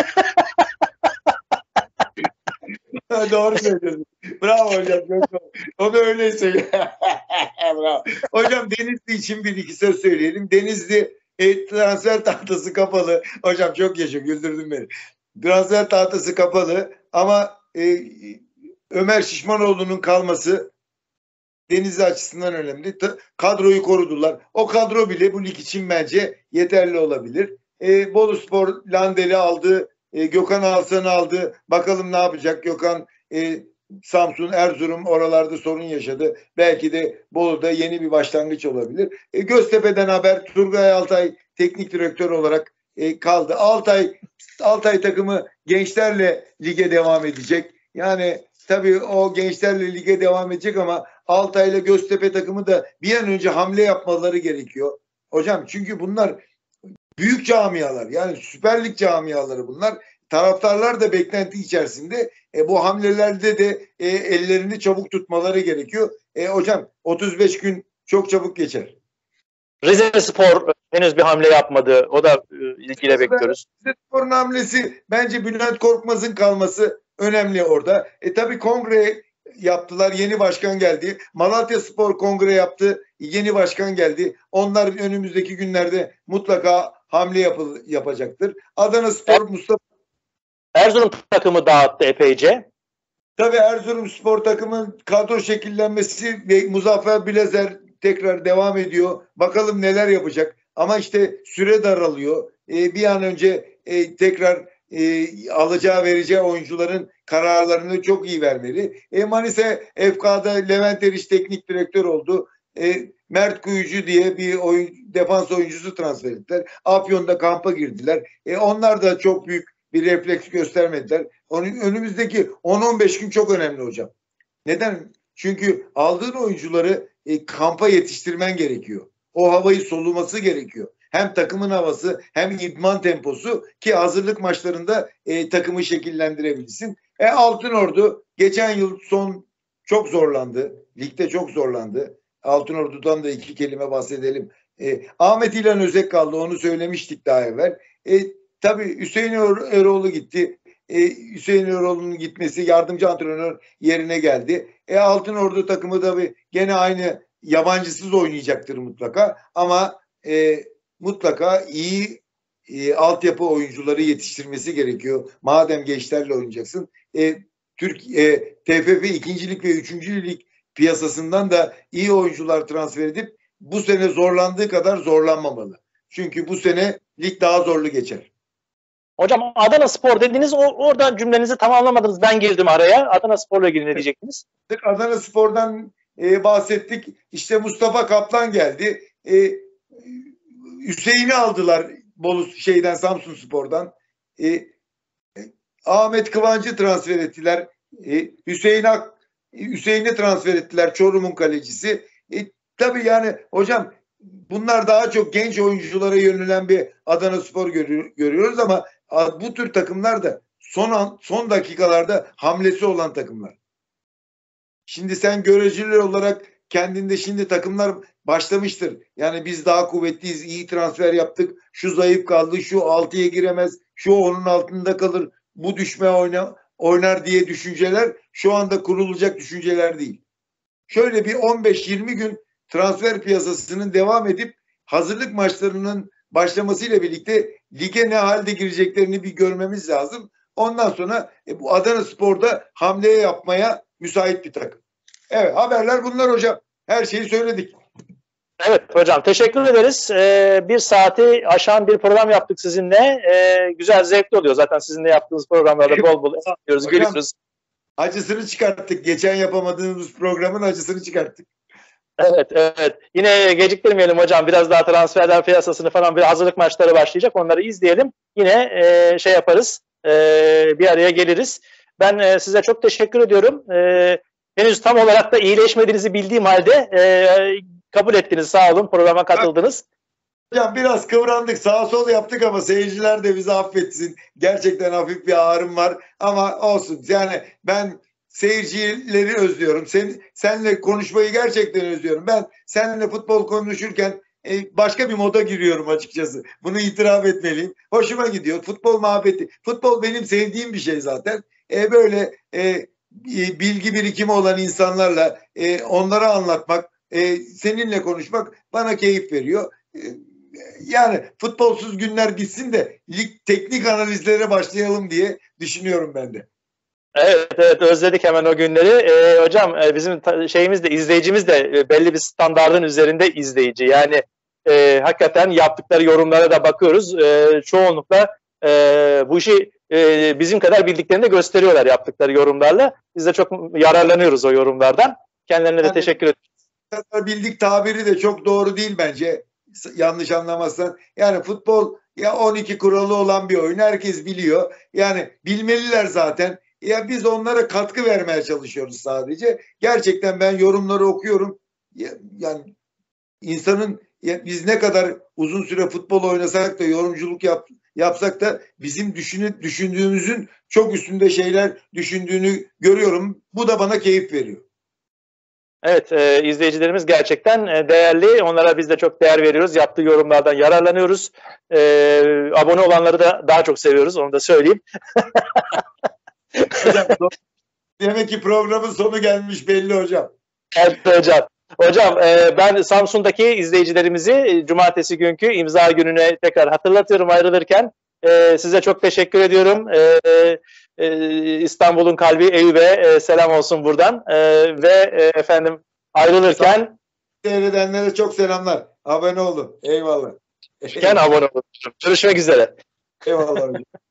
Doğru söylüyorsun. Bravo hocam. O da öyleyse. Bravo. Hocam Denizli için bir iki söz söyleyelim. Denizli transfer tahtası kapalı. Hocam çok yaşa, güldürdün beni. Transfer tahtası kapalı ama Ömer Şişmanoğlu'nun kalması Denizli açısından önemli. Kadroyu korudular. O kadro bile bu lig için bence yeterli olabilir. Boluspor Landel'i aldı. Gökhan Alsan'ı aldı. Bakalım ne yapacak Gökhan. Samsun, Erzurum oralarda sorun yaşadı. Belki de Bolu'da yeni bir başlangıç olabilir. Göztepe'den haber Turgay Altay teknik direktör olarak kaldı. Altay takımı gençlerle lige devam edecek. Yani tabii o gençlerle lige devam edecek ama Altay'la Göztepe takımı da bir an önce hamle yapmaları gerekiyor. Hocam çünkü bunlar büyük camialar, yani Süper Lig camiaları bunlar. Taraftarlar da beklenti içerisinde. Bu hamlelerde de ellerini çabuk tutmaları gerekiyor. Hocam 35 gün çok çabuk geçer. Rizespor henüz bir hamle yapmadı. O da ilgiyle bekliyoruz. Rizespor'un hamlesi bence Bülent Korkmaz'ın kalması önemli orada. Tabii kongre yaptılar. Yeni başkan geldi. Malatyaspor kongre yaptı. Yeni başkan geldi. Onlar önümüzdeki günlerde mutlaka hamle yapacaktır. Adanaspor Mustafa Erzurum takımı dağıttı epeyce. Tabii Erzurumspor takımın kadro şekillenmesi ve Muzaffer Bilezer tekrar devam ediyor. Bakalım neler yapacak. Ama işte süre daralıyor. Bir an önce tekrar alacağı vereceği oyuncuların kararlarını çok iyi vermeli. Manisa FK'da Levent Eriş teknik direktör oldu. Mert Kuyucu diye bir defans oyuncusu transfer ettiler. Afyon'da kampa girdiler. Onlar da çok büyük bir refleks göstermediler. Önümüzdeki 10-15 gün çok önemli hocam. Neden? Çünkü aldığın oyuncuları kampa yetiştirmen gerekiyor. O havayı soluması gerekiyor. Hem takımın havası hem idman temposu ki hazırlık maçlarında takımı şekillendirebilsin. Altınordu geçen yıl çok zorlandı. Ligde çok zorlandı. Altınordu'dan da iki kelime bahsedelim. Ahmet İlhan Özek kaldı. Onu söylemiştik daha evvel. Tabii Hüseyin Eroğlu gitti. Hüseyin Eroğlu'nun gitmesi yardımcı antrenör yerine geldi. Altınordu takımı tabii gene aynı yabancısız oynayacaktır mutlaka. Ama mutlaka iyi altyapı oyuncuları yetiştirmesi gerekiyor. Madem gençlerle oynayacaksın. TFF 2. Lig ve 3. Lig piyasasından da iyi oyuncular transfer edip bu sene zorlandığı kadar zorlanmamalı. Çünkü bu sene lig daha zorlu geçer. Hocam Adanaspor dediniz, oradan cümlenizi tamamlamadınız. Ben girdim araya. Adanaspor'la ilgili ne diyecektiniz? Adanaspor'dan bahsettik. İşte Mustafa Kaplan geldi. Hüseyin'i aldılar Samsunspor'dan. Ahmet Kıvancı transfer ettiler. Hüseyin'i transfer ettiler. Çorum'un kalecisi. Tabii yani hocam bunlar daha çok genç oyunculara yönelen bir Adanaspor görüyoruz ama bu tür takımlar da son dakikalarda hamlesi olan takımlar. Şimdi sen göreceli olarak kendinde şimdi takımlar başlamıştır. Yani biz daha kuvvetliyiz, iyi transfer yaptık, şu zayıf kaldı, şu 6'ya giremez, şu onun altında kalır, bu düşme oynar diye düşünceler şu anda kurulacak düşünceler değil. Şöyle bir 15-20 gün transfer piyasasının devam edip hazırlık maçlarının başlamasıyla birlikte lige ne halde gireceklerini bir görmemiz lazım. Ondan sonra bu Adanaspor'da hamle yapmaya müsait bir takım. Evet, haberler bunlar hocam. Her şeyi söyledik. Evet hocam, teşekkür ederiz. Bir saati aşan bir program yaptık sizinle. Güzel, zevkli oluyor. Zaten sizinle yaptığınız programlarda bol bol yapıyoruz, gülüyoruz. Acısını çıkarttık. Geçen yapamadığımız programın acısını çıkarttık. Evet. Yine geciktirmeyelim hocam. Biraz daha transferler piyasasını falan, bir hazırlık maçları başlayacak. Onları izleyelim. Yine şey yaparız. Bir araya geliriz. Ben size çok teşekkür ediyorum. Henüz tam olarak da iyileşmediğinizi bildiğim halde kabul ettiniz. Sağ olun. Programa katıldınız. Hocam biraz kıvrandık. Sağ sol yaptık ama seyirciler de bizi affetsin. Gerçekten hafif bir ağrım var. Ama olsun. Yani ben seyircileri özlüyorum. Seninle konuşmayı gerçekten özlüyorum. Ben seninle futbol konuşurken başka bir moda giriyorum açıkçası. Bunu itiraf etmeliyim. Hoşuma gidiyor. Futbol muhabbeti. Futbol benim sevdiğim bir şey zaten. Böyle bilgi birikimi olan insanlarla onlara anlatmak, seninle konuşmak bana keyif veriyor. Yani futbolsuz günler gitsin de lig teknik analizlere başlayalım diye düşünüyorum ben de. Evet, özledik hemen o günleri. Hocam bizim şeyimiz de, izleyicimiz de belli bir standardın üzerinde izleyici. Yani hakikaten yaptıkları yorumlara da bakıyoruz. Çoğunlukla bu işi bizim kadar bildiklerini de gösteriyorlar yaptıkları yorumlarla. Biz de çok yararlanıyoruz o yorumlardan. Kendilerine de teşekkür ederim. Bildik tabiri de çok doğru değil bence. Yanlış anlamazsan. Yani futbol ya 12 kuralı olan bir oyun. Herkes biliyor. Yani bilmeliler zaten. Ya biz onlara katkı vermeye çalışıyoruz sadece. Gerçekten ben yorumları okuyorum. Yani insanın biz ne kadar uzun süre futbol oynasak da yorumculuk yapsak da bizim düşündüğümüzün çok üstünde şeyler düşündüğünü görüyorum. Bu da bana keyif veriyor. Evet, izleyicilerimiz gerçekten değerli. Onlara biz de çok değer veriyoruz. Yaptığı yorumlardan yararlanıyoruz. Abone olanları da daha çok seviyoruz. Onu da söyleyeyim. Hocam, demek ki programın sonu gelmiş belli hocam. Evet hocam. Hocam ben Samsun'daki izleyicilerimizi cumartesi günkü imza gününe tekrar hatırlatıyorum ayrılırken. Size çok teşekkür ediyorum. İstanbul'un kalbi Eyüp'e selam olsun buradan. Ve efendim ayrılırken seyredenlere çok selamlar. Abone olun. Eyvallah. abone olun. Görüşmek üzere. Eyvallah hocam.